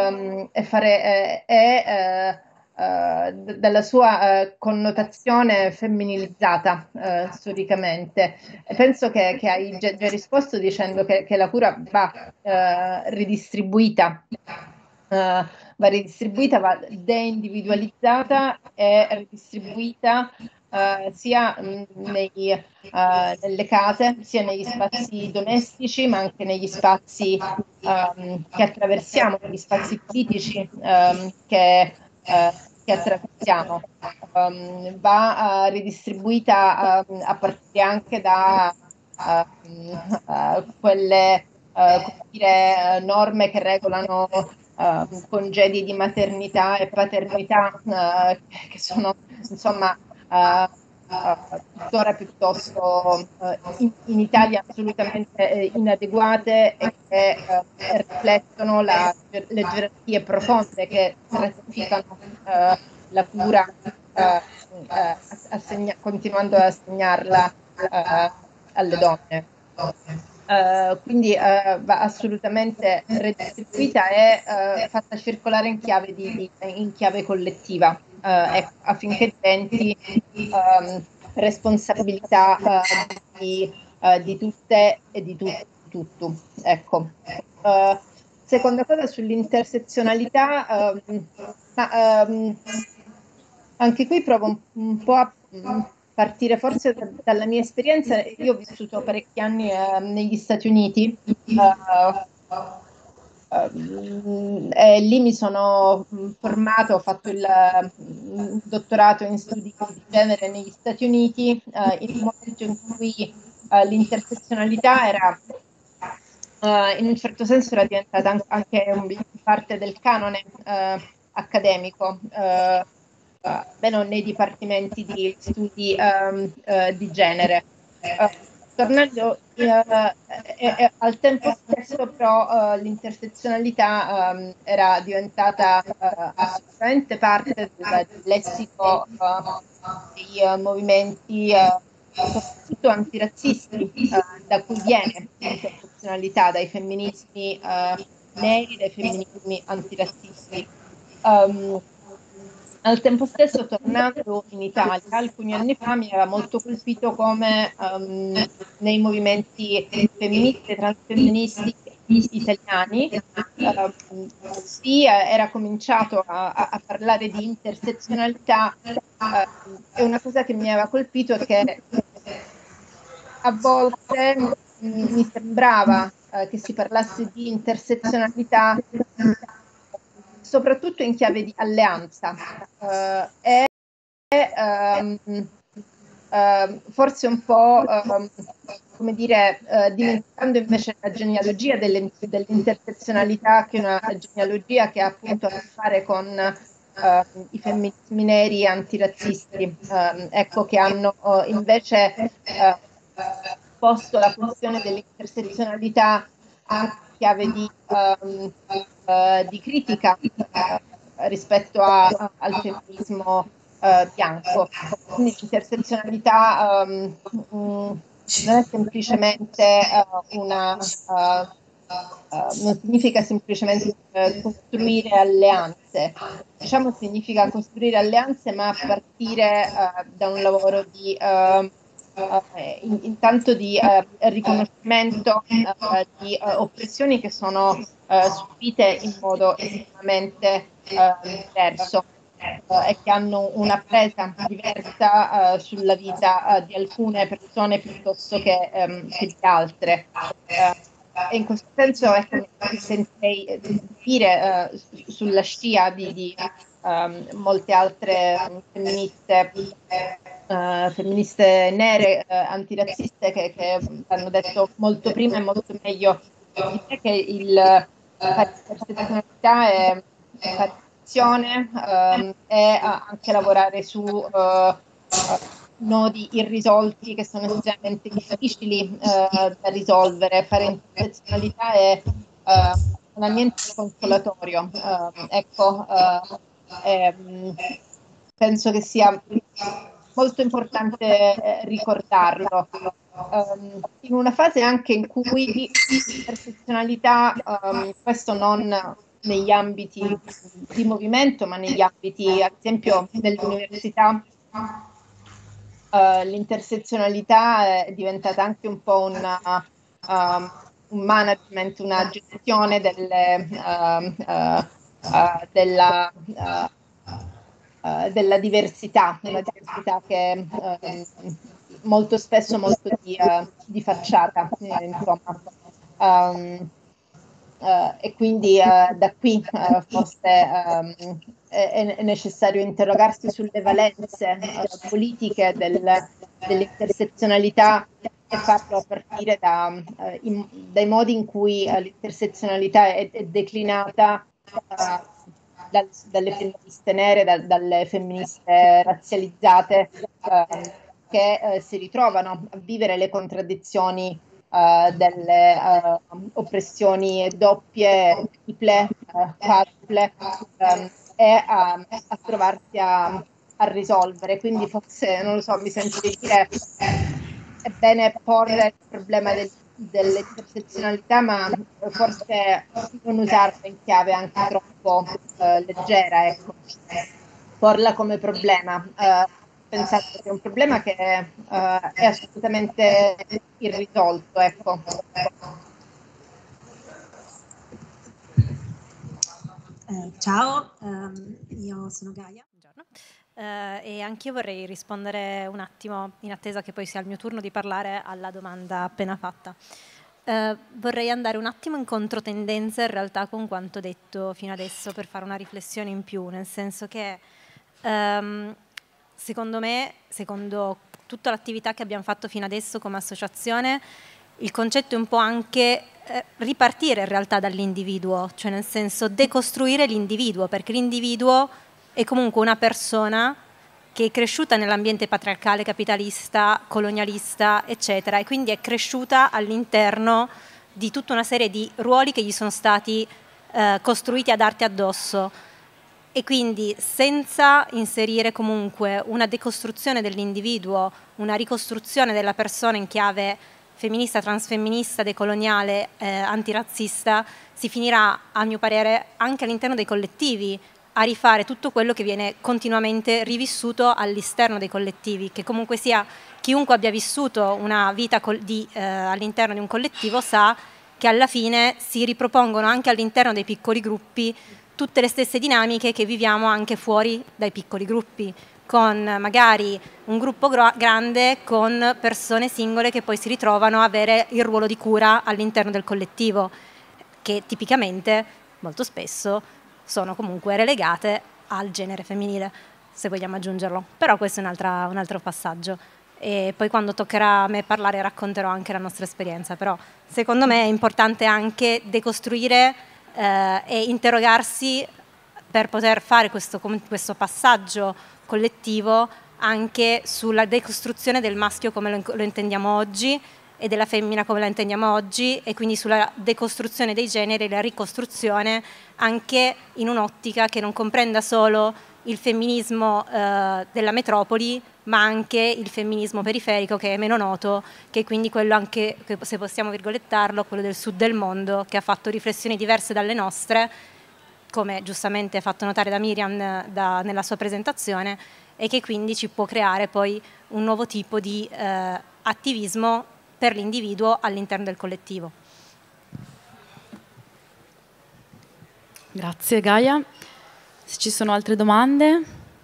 [SPEAKER 3] dalla sua connotazione femminilizzata storicamente. E penso che hai già risposto dicendo che la cura va ridistribuita. Va deindividualizzata e ridistribuita sia nelle case, sia negli spazi domestici, ma anche negli spazi che attraversiamo, negli spazi politici che attraversiamo. Va ridistribuita a partire anche da quelle norme che regolano congedi di maternità e paternità che sono insomma tuttora piuttosto in Italia assolutamente inadeguate, e che riflettono le gerarchie profonde che stratificano la cura, continuando a assegnarla alle donne. Quindi va assolutamente redistribuita e fatta circolare in chiave collettiva, ecco, affinché diventi responsabilità di tutte e di tutto. Ecco. Seconda cosa, sull'intersezionalità, anche qui provo un po' a partire forse dalla mia esperienza. Io ho vissuto parecchi anni negli Stati Uniti, e lì mi sono formato, ho fatto il dottorato in studi di genere negli Stati Uniti, in un momento in cui l'intersezionalità era in un certo senso era diventata anche parte del canone accademico, almeno nei dipartimenti di studi di genere. Tornando al tempo stesso, però, l'intersezionalità era diventata assolutamente parte del lessico dei movimenti soprattutto antirazzisti, da cui viene l'intersezionalità, dai femminismi neri, dai femminismi antirazzisti. Al tempo stesso, tornando in Italia, alcuni anni fa mi aveva molto colpito come nei movimenti femministi e transfemministi italiani era cominciato a parlare di intersezionalità, e una cosa che mi aveva colpito è che a volte mi sembrava che si parlasse di intersezionalità soprattutto in chiave di alleanza, forse un po' come dire, dimenticando invece la genealogia dell'intersezionalità, che è una genealogia che ha appunto a che fare con i femminismi neri antirazzisti, ecco, che hanno invece posto la questione dell'intersezionalità anche in chiave di critica rispetto al femminismo bianco. Quindi l'intersezionalità non è semplicemente non significa semplicemente costruire alleanze, diciamo significa costruire alleanze ma a partire da un lavoro di intanto di riconoscimento di oppressioni che sono subite in modo estremamente diverso e che hanno una presa diversa sulla vita di alcune persone piuttosto che di altre. E in questo senso ecco, mi sentirei dire sulla scia di molte altre femministe nere, antirazziste che hanno detto molto prima e molto meglio di me che la intersezionalità è azione e anche lavorare su nodi irrisolti che sono estremamente difficili da risolvere. Fare intersezionalità è non ha niente di consolatorio. Ecco, penso che sia molto importante ricordarlo. In una fase anche in cui l'intersezionalità, questo non negli ambiti di movimento, ma negli ambiti, ad esempio, nell'università, l'intersezionalità è diventata anche un po' un management, una gestione della diversità, una diversità che è molto spesso molto di facciata, insomma. E quindi da qui forse è necessario interrogarsi sulle valenze politiche dell'intersezionalità e farlo a partire dai modi in cui l'intersezionalità è declinata dalle femministe nere, dalle femministe razzializzate che si ritrovano a vivere le contraddizioni delle oppressioni doppie, triple, quadruple e a trovarsi a risolvere. Quindi forse, non lo so, mi sento di dire è bene porre il problema dell'intersezionalità, ma forse non usarla in chiave anche troppo leggera, ecco. Porla come problema. Pensate che è un problema che è assolutamente irrisolto, ecco.
[SPEAKER 5] Ciao, io sono Gaia. Buongiorno. E anch'io vorrei rispondere un attimo, in attesa che poi sia il mio turno di parlare, alla domanda appena fatta. Vorrei andare un attimo in controtendenza in realtà con quanto detto fino adesso per fare una riflessione in più, nel senso che secondo me, secondo tutta l'attività che abbiamo fatto fino adesso come associazione, il concetto è un po' anche ripartire in realtà dall'individuo, cioè nel senso decostruire l'individuo, perché l'individuo è comunque una persona che è cresciuta nell'ambiente patriarcale, capitalista, colonialista, eccetera, e quindi è cresciuta all'interno di tutta una serie di ruoli che gli sono stati costruiti ad arte addosso. E quindi senza inserire comunque una decostruzione dell'individuo, una ricostruzione della persona in chiave femminista, transfemminista, decoloniale, antirazzista, si finirà, a mio parere, anche all'interno dei collettivi a rifare tutto quello che viene continuamente rivissuto all'esterno dei collettivi, che comunque sia chiunque abbia vissuto una vita all'interno di un collettivo sa che alla fine si ripropongono anche all'interno dei piccoli gruppi tutte le stesse dinamiche che viviamo anche fuori dai piccoli gruppi, con magari un gruppo grande con persone singole che poi si ritrovano a avere il ruolo di cura all'interno del collettivo, che tipicamente, molto spesso, sono comunque relegate al genere femminile, se vogliamo aggiungerlo. Però questo è un altro passaggio. E poi quando toccherà a me parlare racconterò anche la nostra esperienza, però secondo me è importante anche decostruire e interrogarsi per poter fare questo passaggio collettivo anche sulla decostruzione del maschio come lo intendiamo oggi e della femmina come la intendiamo oggi, e quindi sulla decostruzione dei generi e la ricostruzione anche in un'ottica che non comprenda solo il femminismo della metropoli, ma anche il femminismo periferico, che è meno noto, che è quindi quello anche, se possiamo virgolettarlo, quello del sud del mondo, che ha fatto riflessioni diverse dalle nostre, come giustamente fatto notare da Miriam nella sua presentazione, e che quindi ci può creare poi un nuovo tipo di attivismo per l'individuo all'interno del collettivo.
[SPEAKER 2] Grazie Gaia. Se ci sono altre domande?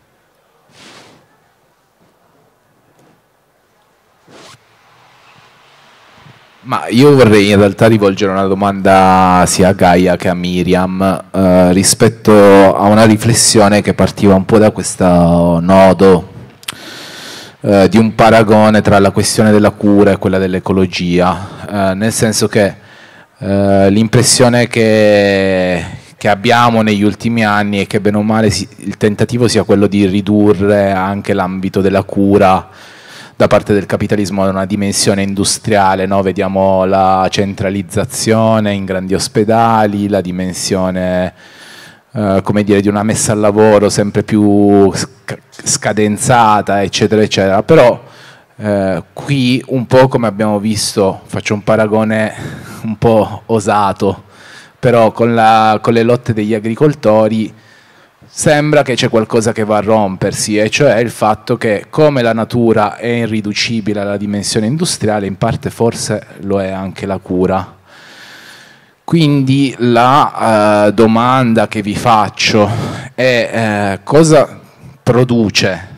[SPEAKER 1] Ma io vorrei in realtà rivolgere una domanda sia a Gaia che a Miriam rispetto a una riflessione che partiva un po' da questo nodo di un paragone tra la questione della cura e quella dell'ecologia, nel senso che l'impressione che abbiamo negli ultimi anni è che bene o male il tentativo sia quello di ridurre anche l'ambito della cura da parte del capitalismo ad una dimensione industriale, no? Vediamo la centralizzazione in grandi ospedali, la dimensione come dire, di una messa al lavoro sempre più scadenzata, eccetera, eccetera. Però qui un po' come abbiamo visto, faccio un paragone un po' osato, però con le lotte degli agricoltori sembra che c'è qualcosa che va a rompersi, e cioè il fatto che come la natura è irriducibile alla dimensione industriale, in parte forse lo è anche la cura. Quindi la domanda che vi faccio è cosa produce,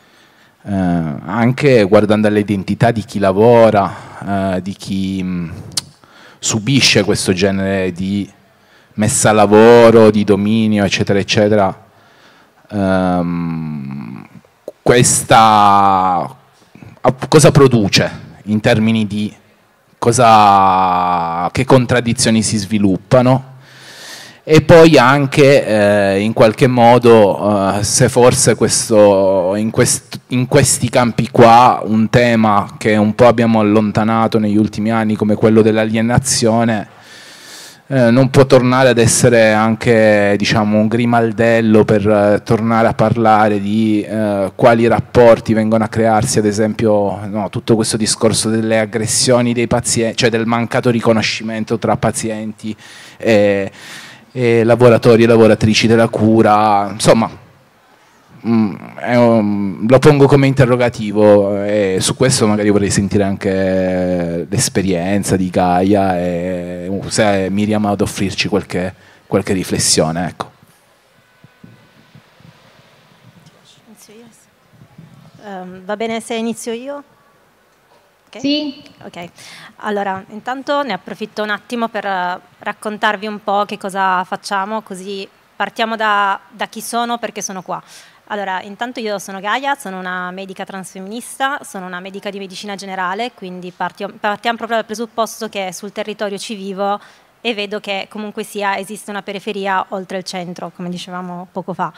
[SPEAKER 1] anche guardando all'identità di chi lavora, di chi subisce questo genere di messa a lavoro, di dominio, eccetera, eccetera, cosa produce in termini di che contraddizioni si sviluppano, e poi anche in qualche modo se forse in questi campi qua un tema che un po' abbiamo allontanato negli ultimi anni come quello dell'alienazione non può tornare ad essere anche, diciamo, un grimaldello per tornare a parlare di quali rapporti vengono a crearsi, ad esempio, no, tutto questo discorso delle aggressioni dei pazienti, cioè del mancato riconoscimento tra pazienti e lavoratori e lavoratrici della cura, insomma. Lo pongo come interrogativo, e su questo magari vorrei sentire anche l'esperienza di Gaia e se Miriam ha ad offrirci qualche riflessione, ecco.
[SPEAKER 5] Va bene se inizio io? Okay.
[SPEAKER 3] Sì.
[SPEAKER 5] Ok, allora intanto ne approfitto un attimo per raccontarvi un po' che cosa facciamo, così partiamo da chi sono, perché sono qua. Allora, intanto io sono Gaia, sono una medica transfemminista, sono una medica di medicina generale, quindi partiamo proprio dal presupposto che sul territorio ci vivo e vedo che comunque sia esiste una periferia oltre il centro, come dicevamo poco fa.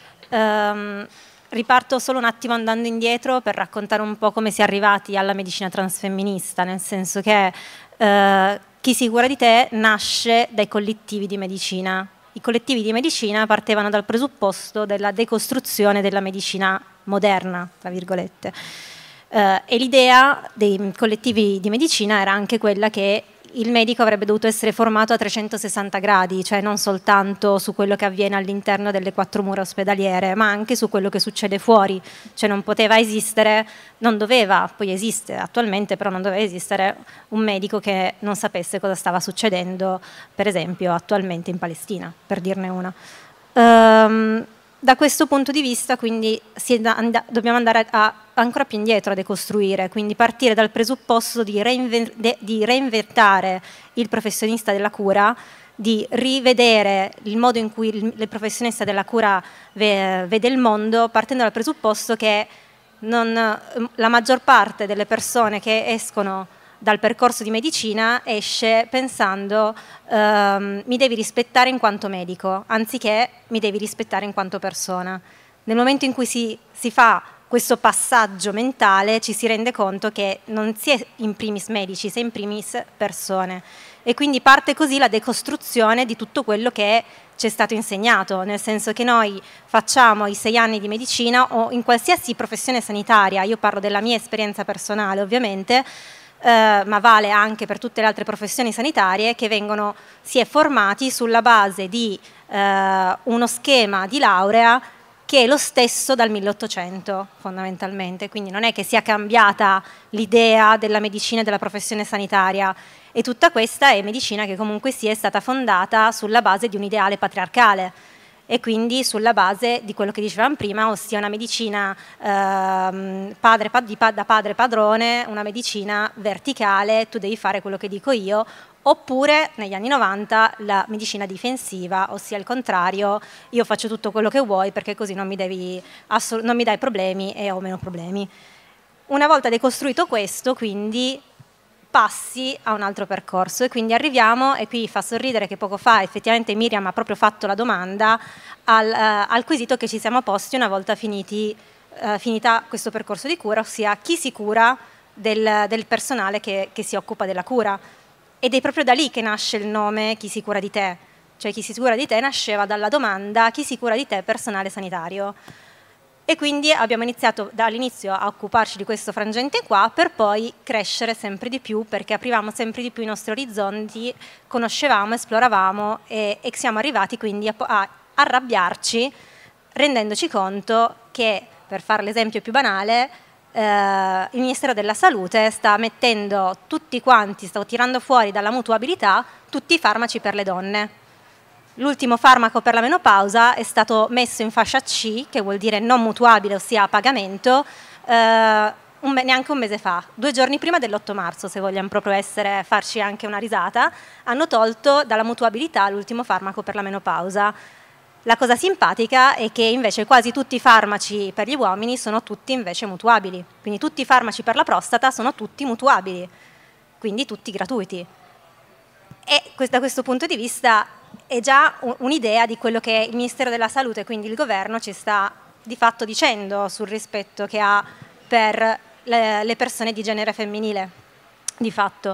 [SPEAKER 5] Riparto solo un attimo andando indietro per raccontare un po' come si è arrivati alla medicina transfemminista, nel senso che Chi si cura di te nasce dai collettivi di medicina. I collettivi di medicina partevano dal presupposto della decostruzione della medicina moderna, tra virgolette. E l'idea dei collettivi di medicina era anche quella che il medico avrebbe dovuto essere formato a 360 gradi, cioè non soltanto su quello che avviene all'interno delle 4 mura ospedaliere, ma anche su quello che succede fuori, cioè non poteva esistere, non doveva, poi esiste attualmente, però non doveva esistere un medico che non sapesse cosa stava succedendo, per esempio attualmente in Palestina, per dirne una. Da questo punto di vista quindi dobbiamo andare ancora più indietro a decostruire, quindi partire dal presupposto di reinventare il professionista della cura, di rivedere il modo in cui il professionista della cura vede il mondo, partendo dal presupposto che la maggior parte delle persone che escono dal percorso di medicina esce pensando mi devi rispettare in quanto medico, anziché mi devi rispettare in quanto persona. Nel momento in cui si fa questo passaggio mentale ci si rende conto che non si è in primis medici, si è in primis persone. E quindi parte così la decostruzione di tutto quello che ci è stato insegnato, nel senso che noi facciamo i 6 anni di medicina o in qualsiasi professione sanitaria, io parlo della mia esperienza personale ovviamente, ma vale anche per tutte le altre professioni sanitarie, che si è formati sulla base di uno schema di laurea che è lo stesso dal 1800 fondamentalmente, quindi non è che sia cambiata l'idea della medicina e della professione sanitaria, e tutta questa è medicina che comunque sia stata fondata sulla base di un ideale patriarcale e quindi sulla base di quello che dicevamo prima, ossia una medicina da padre padrone, una medicina verticale, tu devi fare quello che dico io, oppure negli anni 90 la medicina difensiva, ossia il contrario, io faccio tutto quello che vuoi perché così non mi dai problemi e ho meno problemi. Una volta decostruito questo, quindi passi a un altro percorso, e quindi arriviamo, e qui fa sorridere che poco fa effettivamente Miriam ha proprio fatto la domanda al quesito che ci siamo posti una volta finita questo percorso di cura, ossia chi si cura del personale che si occupa della cura. Ed è proprio da lì che nasce il nome Chi si cura di te, cioè Chi si cura di te nasceva dalla domanda chi si cura di te personale sanitario. E quindi abbiamo iniziato dall'inizio a occuparci di questo frangente qua, per poi crescere sempre di più, perché aprivamo sempre di più i nostri orizzonti, conoscevamo, esploravamo e siamo arrivati quindi a arrabbiarci, rendendoci conto che, per fare l'esempio più banale, il Ministero della Salute sta mettendo sta tirando fuori dalla mutuabilità tutti i farmaci per le donne. L'ultimo farmaco per la menopausa è stato messo in fascia C, che vuol dire non mutuabile, ossia a pagamento, neanche un mese fa, 2 giorni prima dell'8 marzo, se vogliamo proprio farci anche una risata, hanno tolto dalla mutuabilità l'ultimo farmaco per la menopausa. La cosa simpatica è che invece quasi tutti i farmaci per gli uomini sono tutti invece mutuabili, quindi tutti i farmaci per la prostata sono tutti mutuabili, quindi tutti gratuiti. E da questo punto di vista è già un'idea di quello che il Ministero della Salute, quindi il governo, ci sta di fatto dicendo sul rispetto che ha per le persone di genere femminile, di fatto.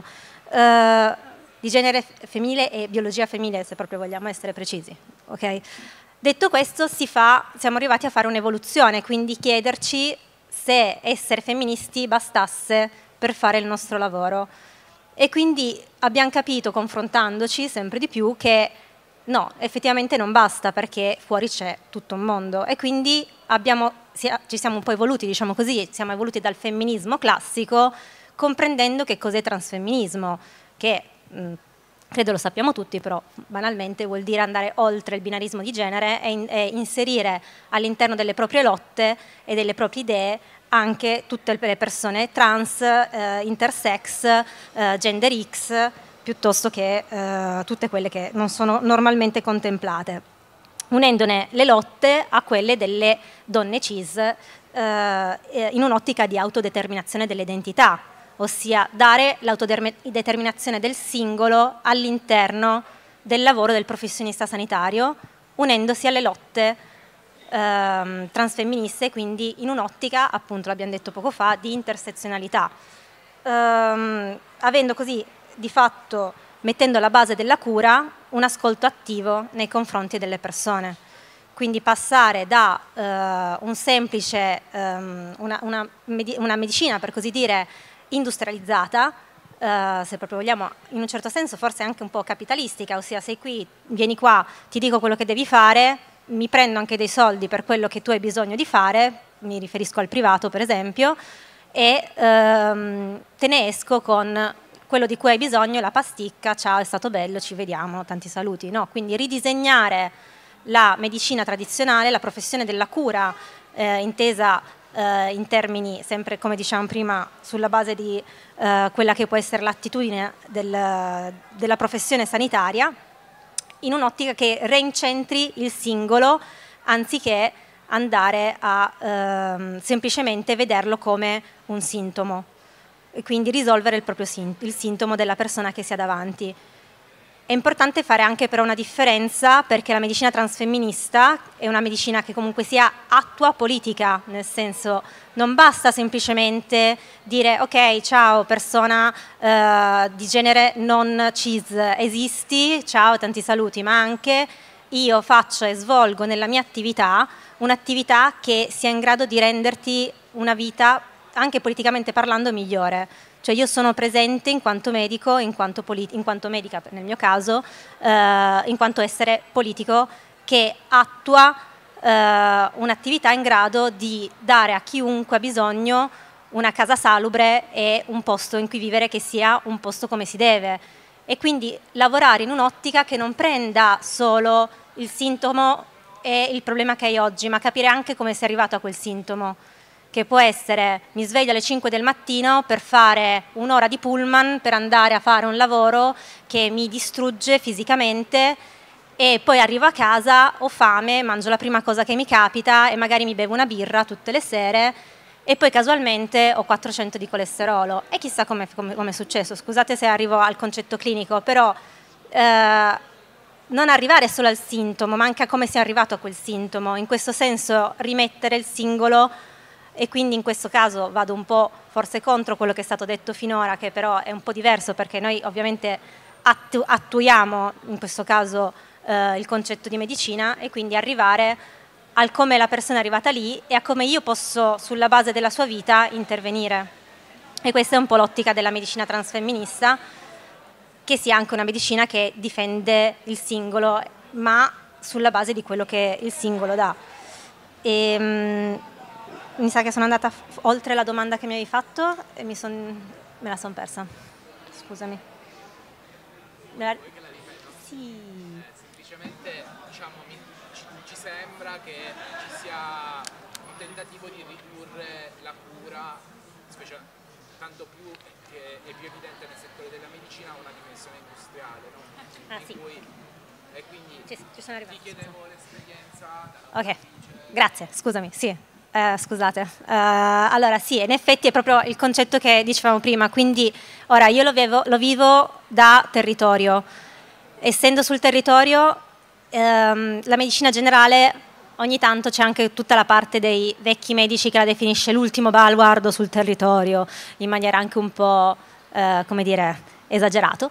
[SPEAKER 5] Di genere femminile e biologia femminile, se proprio vogliamo essere precisi. Okay? Detto questo, siamo arrivati a fare un'evoluzione, quindi chiederci se essere femministi bastasse per fare il nostro lavoro. E quindi abbiamo capito, confrontandoci sempre di più, che no, effettivamente non basta, perché fuori c'è tutto un mondo. E quindi ci siamo un po' evoluti, diciamo così, siamo evoluti dal femminismo classico, comprendendo che cos'è transfemminismo, che credo lo sappiamo tutti, però banalmente vuol dire andare oltre il binarismo di genere e inserire all'interno delle proprie lotte e delle proprie idee anche tutte le persone trans, intersex, gender X, piuttosto che tutte quelle che non sono normalmente contemplate, unendone le lotte a quelle delle donne cis in un'ottica di autodeterminazione dell'identità, ossia dare l'autodeterminazione del singolo all'interno del lavoro del professionista sanitario, unendosi alle lotte transfemministe, quindi in un'ottica, appunto l'abbiamo detto poco fa, di intersezionalità, avendo così di fatto, mettendo alla base della cura, un ascolto attivo nei confronti delle persone. Quindi passare da un semplice, una medicina, per così dire, industrializzata, se proprio vogliamo, in un certo senso forse anche un po' capitalistica, ossia sei qui, vieni qua, ti dico quello che devi fare, mi prendo anche dei soldi per quello che tu hai bisogno di fare, mi riferisco al privato per esempio, e te ne esco con quello di cui hai bisogno, la pasticca, ciao, è stato bello, ci vediamo, tanti saluti. No? Quindi ridisegnare la medicina tradizionale, la professione della cura, intesa in termini, sempre come dicevamo prima, sulla base di quella che può essere l'attitudine della professione sanitaria, in un'ottica che reincentri il singolo, anziché andare a semplicemente vederlo come un sintomo, e quindi risolvere il sintomo della persona che si ha davanti. È importante fare anche però una differenza, perché la medicina transfemminista è una medicina che comunque sia attua politica, nel senso non basta semplicemente dire ok, ciao persona di genere non cis, esisti, ciao, tanti saluti, ma anche io faccio e svolgo nella mia attività un'attività che sia in grado di renderti una vita, anche politicamente parlando, migliore. Cioè io sono presente in quanto medico, in quanto medica nel mio caso, in quanto essere politico che attua un'attività in grado di dare a chiunque ha bisogno una casa salubre e un posto in cui vivere che sia un posto come si deve. E quindi lavorare in un'ottica che non prenda solo il sintomo e il problema che hai oggi, ma capire anche come sei arrivato a quel sintomo, che può essere mi sveglio alle 5 del mattino per fare un'ora di pullman per andare a fare un lavoro che mi distrugge fisicamente e poi arrivo a casa, ho fame, mangio la prima cosa che mi capita e magari mi bevo una birra tutte le sere e poi casualmente ho 400 di colesterolo. E chissà come è successo, scusate se arrivo al concetto clinico, però non arrivare solo al sintomo, ma anche a come si è arrivato a quel sintomo. In questo senso rimettere il singolo. E quindi in questo caso vado un po' forse contro quello che è stato detto finora, che però è un po' diverso, perché noi ovviamente attuiamo in questo caso il concetto di medicina, e quindi arrivare al come la persona è arrivata lì e a come io posso sulla base della sua vita intervenire. E questa è un po' l'ottica della medicina transfemminista, che sia anche una medicina che difende il singolo, ma sulla base di quello che il singolo dà. Mi sa che sono andata oltre la domanda che mi avevi fatto e me la sono persa. Scusami. Sì.
[SPEAKER 1] Semplicemente diciamo, ci sembra che ci sia un tentativo di ridurre la cura, tanto più che è più evidente nel settore della medicina una dimensione industriale, no?
[SPEAKER 5] Sì.
[SPEAKER 1] E quindi
[SPEAKER 5] ci sono arrivata.
[SPEAKER 1] ti chiedevo l'esperienza.
[SPEAKER 5] Ok, grazie, scusami, sì. Scusate, allora sì, in effetti è proprio il concetto che dicevamo prima, quindi ora io lo vivo da territorio, essendo sul territorio la medicina generale ogni tanto c'è anche tutta la parte dei vecchi medici che la definisce l'ultimo baluardo sul territorio, in maniera anche un po', come dire, esagerato,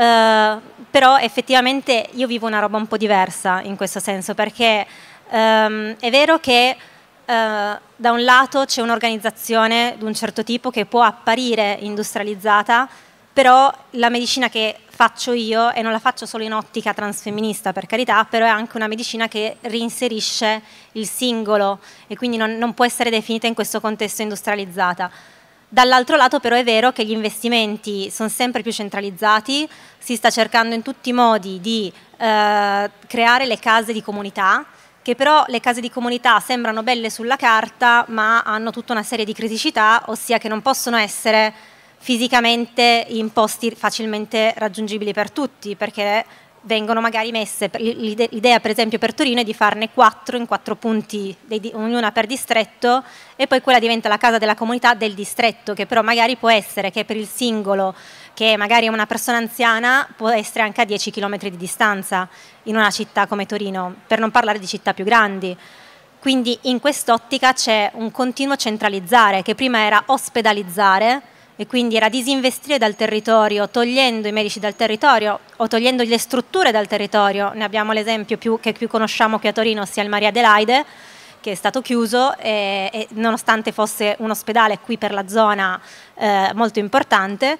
[SPEAKER 5] però effettivamente io vivo una roba un po' diversa in questo senso, perché è vero che da un lato c'è un'organizzazione di un certo tipo che può apparire industrializzata, però la medicina che faccio io, e non la faccio solo in ottica transfemminista per carità, però è anche una medicina che reinserisce il singolo e quindi non può essere definita in questo contesto industrializzata. Dall'altro lato però è vero che gli investimenti sono sempre più centralizzati, si sta cercando in tutti i modi di creare le case di comunità, che però le case di comunità sembrano belle sulla carta, ma hanno tutta una serie di criticità, ossia che non possono essere fisicamente in posti facilmente raggiungibili per tutti, perché vengono magari messe, l'idea per esempio per Torino è di farne 4 in 4 punti, ognuna per distretto, e poi quella diventa la casa della comunità del distretto, che però magari può essere che per il singolo, che magari è una persona anziana, può essere anche a 10 km di distanza in una città come Torino, per non parlare di città più grandi. Quindi in quest'ottica c'è un continuo centralizzare, che prima era ospedalizzare, e quindi era disinvestire dal territorio, togliendo i medici dal territorio o togliendo le strutture dal territorio. Ne abbiamo l'esempio che più conosciamo qui a Torino, ossia il Maria Adelaide, che è stato chiuso e nonostante fosse un ospedale qui per la zona molto importante,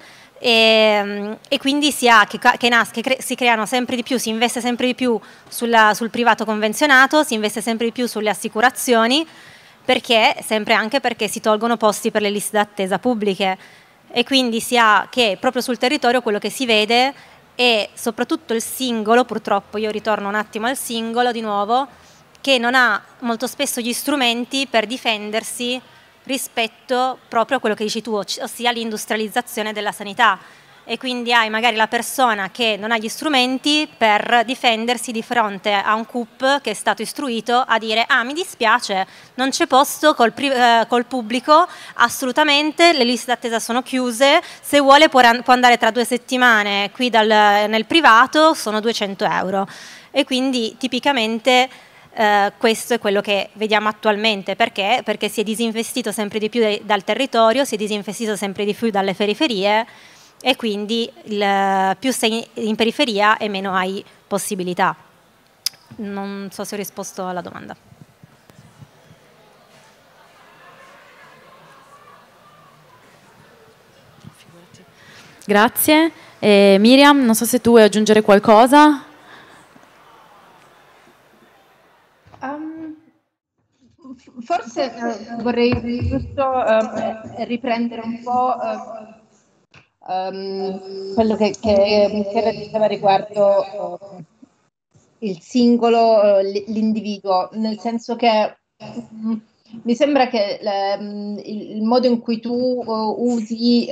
[SPEAKER 5] e quindi si creano sempre di più, si investe sempre di più sul privato convenzionato, si investe sempre di più sulle assicurazioni, sempre anche perché si tolgono posti per le liste d'attesa pubbliche. E quindi si ha che proprio sul territorio quello che si vede è soprattutto il singolo, purtroppo io ritorno un attimo al singolo di nuovo, che non ha molto spesso gli strumenti per difendersi rispetto proprio a quello che dici tu, ossia l'industrializzazione della sanità. e quindi hai magari la persona che non ha gli strumenti per difendersi di fronte a un CUP che è stato istruito a dire mi dispiace, non c'è posto col pubblico, assolutamente, le liste d'attesa sono chiuse, se vuole può andare tra 2 settimane qui nel privato, sono 200 euro. E quindi tipicamente questo è quello che vediamo attualmente. Perché? Perché si è disinvestito sempre di più dal territorio, si è disinvestito sempre di più dalle periferie, e quindi più sei in periferia e meno hai possibilità. Non so se ho risposto alla domanda.
[SPEAKER 2] Grazie. Miriam, non so se tu vuoi aggiungere qualcosa.
[SPEAKER 3] Forse vorrei giusto riprendere un po' quello che diceva riguardo il singolo, l'individuo, nel senso che mi sembra che il modo in cui tu usi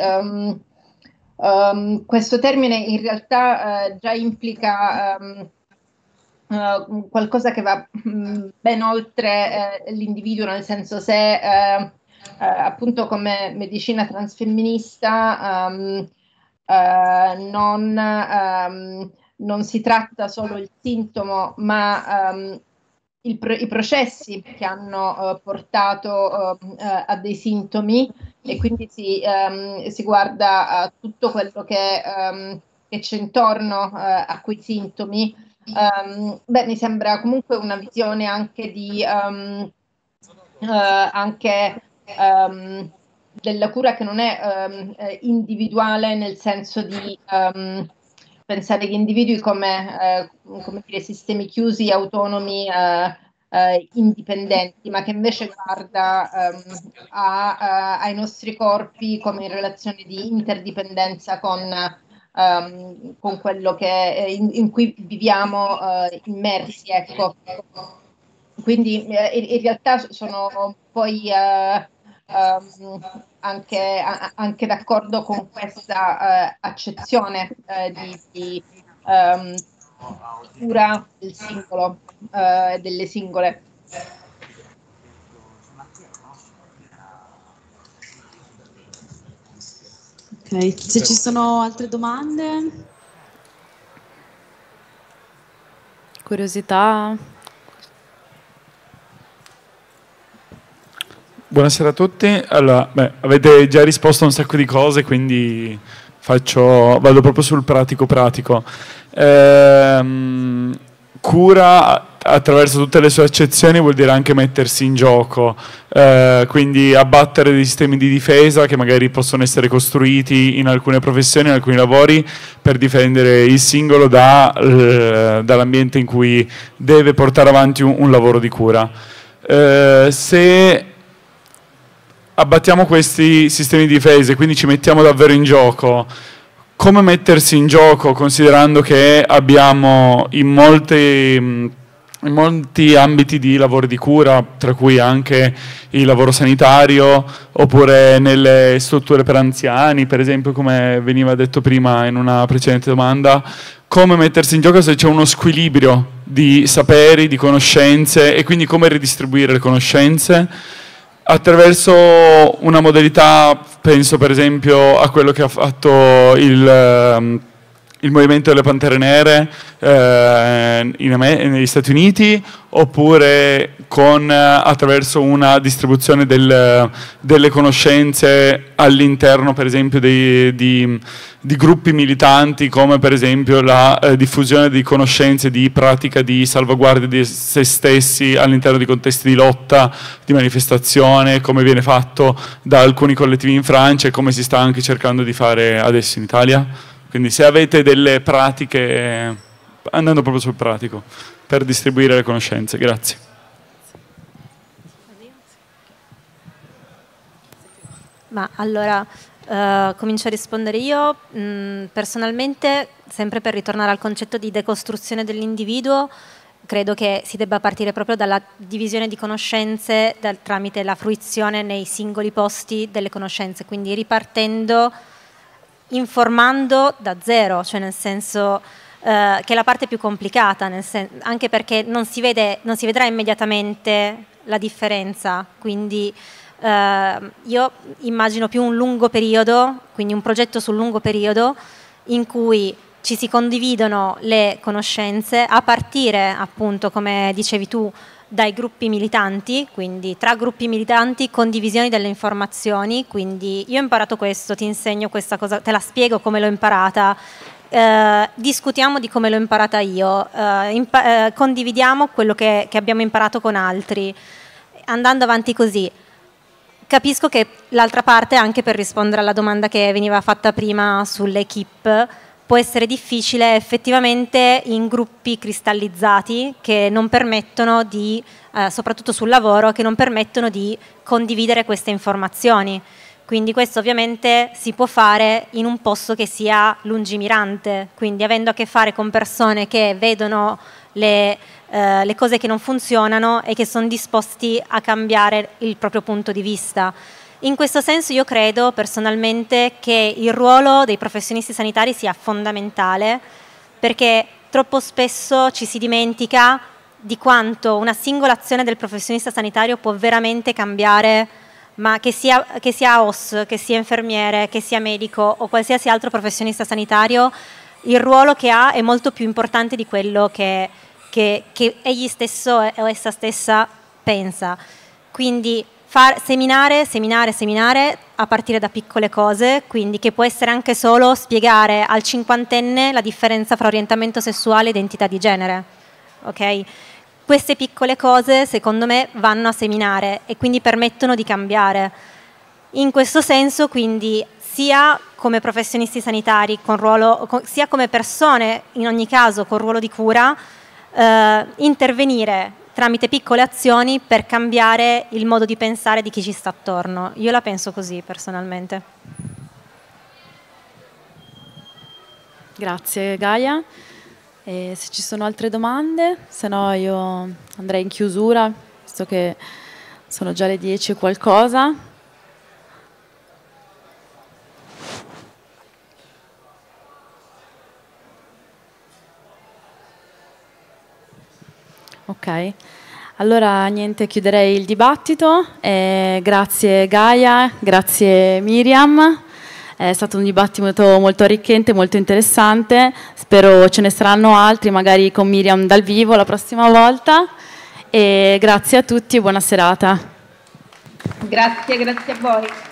[SPEAKER 3] questo termine in realtà già implica qualcosa che va ben oltre l'individuo, nel senso, se appunto come medicina transfemminista non si tratta solo il sintomo, ma i processi che hanno portato a dei sintomi, e quindi si guarda a tutto quello che c'è intorno a quei sintomi. Mi sembra comunque una visione anche della cura che non è individuale, nel senso di pensare gli individui come dire, sistemi chiusi, autonomi, indipendenti, ma che invece guarda ai nostri corpi come in relazione di interdipendenza con quello che in cui viviamo immersi, ecco. Quindi in realtà sono poi anche d'accordo con questa accezione di cura del singolo, delle singole.
[SPEAKER 7] Ok, se ci sono altre domande?
[SPEAKER 2] Curiosità?
[SPEAKER 10] Buonasera a tutti. Allora, avete già risposto a un sacco di cose, quindi vado proprio sul pratico. Cura attraverso tutte le sue accezioni vuol dire anche mettersi in gioco, quindi abbattere dei sistemi di difesa che magari possono essere costruiti in alcune professioni, in alcuni lavori, per difendere il singolo dall'ambiente in cui deve portare avanti un lavoro di cura. Se abbattiamo questi sistemi di difesa e quindi ci mettiamo davvero in gioco, come mettersi in gioco considerando che abbiamo in molti ambiti di lavoro di cura, tra cui anche il lavoro sanitario, oppure nelle strutture per anziani, per esempio, come veniva detto prima in una precedente domanda, come mettersi in gioco se c'è uno squilibrio di saperi, di conoscenze, e quindi come ridistribuire le conoscenze attraverso una modalità, penso per esempio a quello che ha fatto il Movimento delle Pantere Nere negli Stati Uniti, oppure attraverso una distribuzione delle conoscenze all'interno, per esempio, di gruppi militanti, come per esempio la diffusione di conoscenze di pratica di salvaguardia di se stessi all'interno di contesti di lotta, di manifestazione, come viene fatto da alcuni collettivi in Francia e come si sta anche cercando di fare adesso in Italia. Quindi se avete delle pratiche, andando proprio sul pratico, per distribuire le conoscenze. Grazie.
[SPEAKER 5] Ma allora, comincio a rispondere io. Personalmente, sempre per ritornare al concetto di decostruzione dell'individuo, credo che si debba partire proprio dalla divisione di conoscenze tramite la fruizione nei singoli posti delle conoscenze, quindi ripartendo informando da zero, cioè nel senso che è la parte più complicata, anche perché non si vedrà immediatamente la differenza, quindi io immagino più un lungo periodo, quindi un progetto sul lungo periodo in cui ci si condividono le conoscenze a partire, appunto, come dicevi tu, dai gruppi militanti, quindi tra gruppi militanti, condivisioni delle informazioni, quindi io ho imparato questo, ti insegno questa cosa, te la spiego come l'ho imparata, discutiamo di come l'ho imparata io, condividiamo quello che abbiamo imparato con altri, andando avanti così. Capisco che l'altra parte, anche per rispondere alla domanda che veniva fatta prima sull'equipe, può essere difficile effettivamente in gruppi cristallizzati che non permettono di, soprattutto sul lavoro, che non permettono di condividere queste informazioni. Quindi questo ovviamente si può fare in un posto che sia lungimirante, quindi avendo a che fare con persone che vedono le cose che non funzionano e che sono disposti a cambiare il proprio punto di vista. In questo senso io credo personalmente che il ruolo dei professionisti sanitari sia fondamentale, perché troppo spesso ci si dimentica di quanto una singola azione del professionista sanitario può veramente cambiare, ma che sia OS, che sia infermiere, che sia medico o qualsiasi altro professionista sanitario, il ruolo che ha è molto più importante di quello che egli stesso o essa stessa pensa. Quindi seminare a partire da piccole cose, quindi che può essere anche solo spiegare al 50enne la differenza fra orientamento sessuale e identità di genere. Okay? Queste piccole cose, secondo me, vanno a seminare e quindi permettono di cambiare. In questo senso, quindi, sia come professionisti sanitari, sia come persone, in ogni caso, con ruolo di cura, intervenire tramite piccole azioni per cambiare il modo di pensare di chi ci sta attorno. Io la penso così, personalmente.
[SPEAKER 2] Grazie, Gaia. E se ci sono altre domande, se no io andrei in chiusura, visto che sono già le 10 e qualcosa. Ok, allora niente, chiuderei il dibattito. Grazie Gaia, grazie Miriam. È stato un dibattito molto arricchente, molto interessante. Spero ce ne saranno altri, magari con Miriam dal vivo la prossima volta. E grazie a tutti e buona serata.
[SPEAKER 3] Grazie a voi.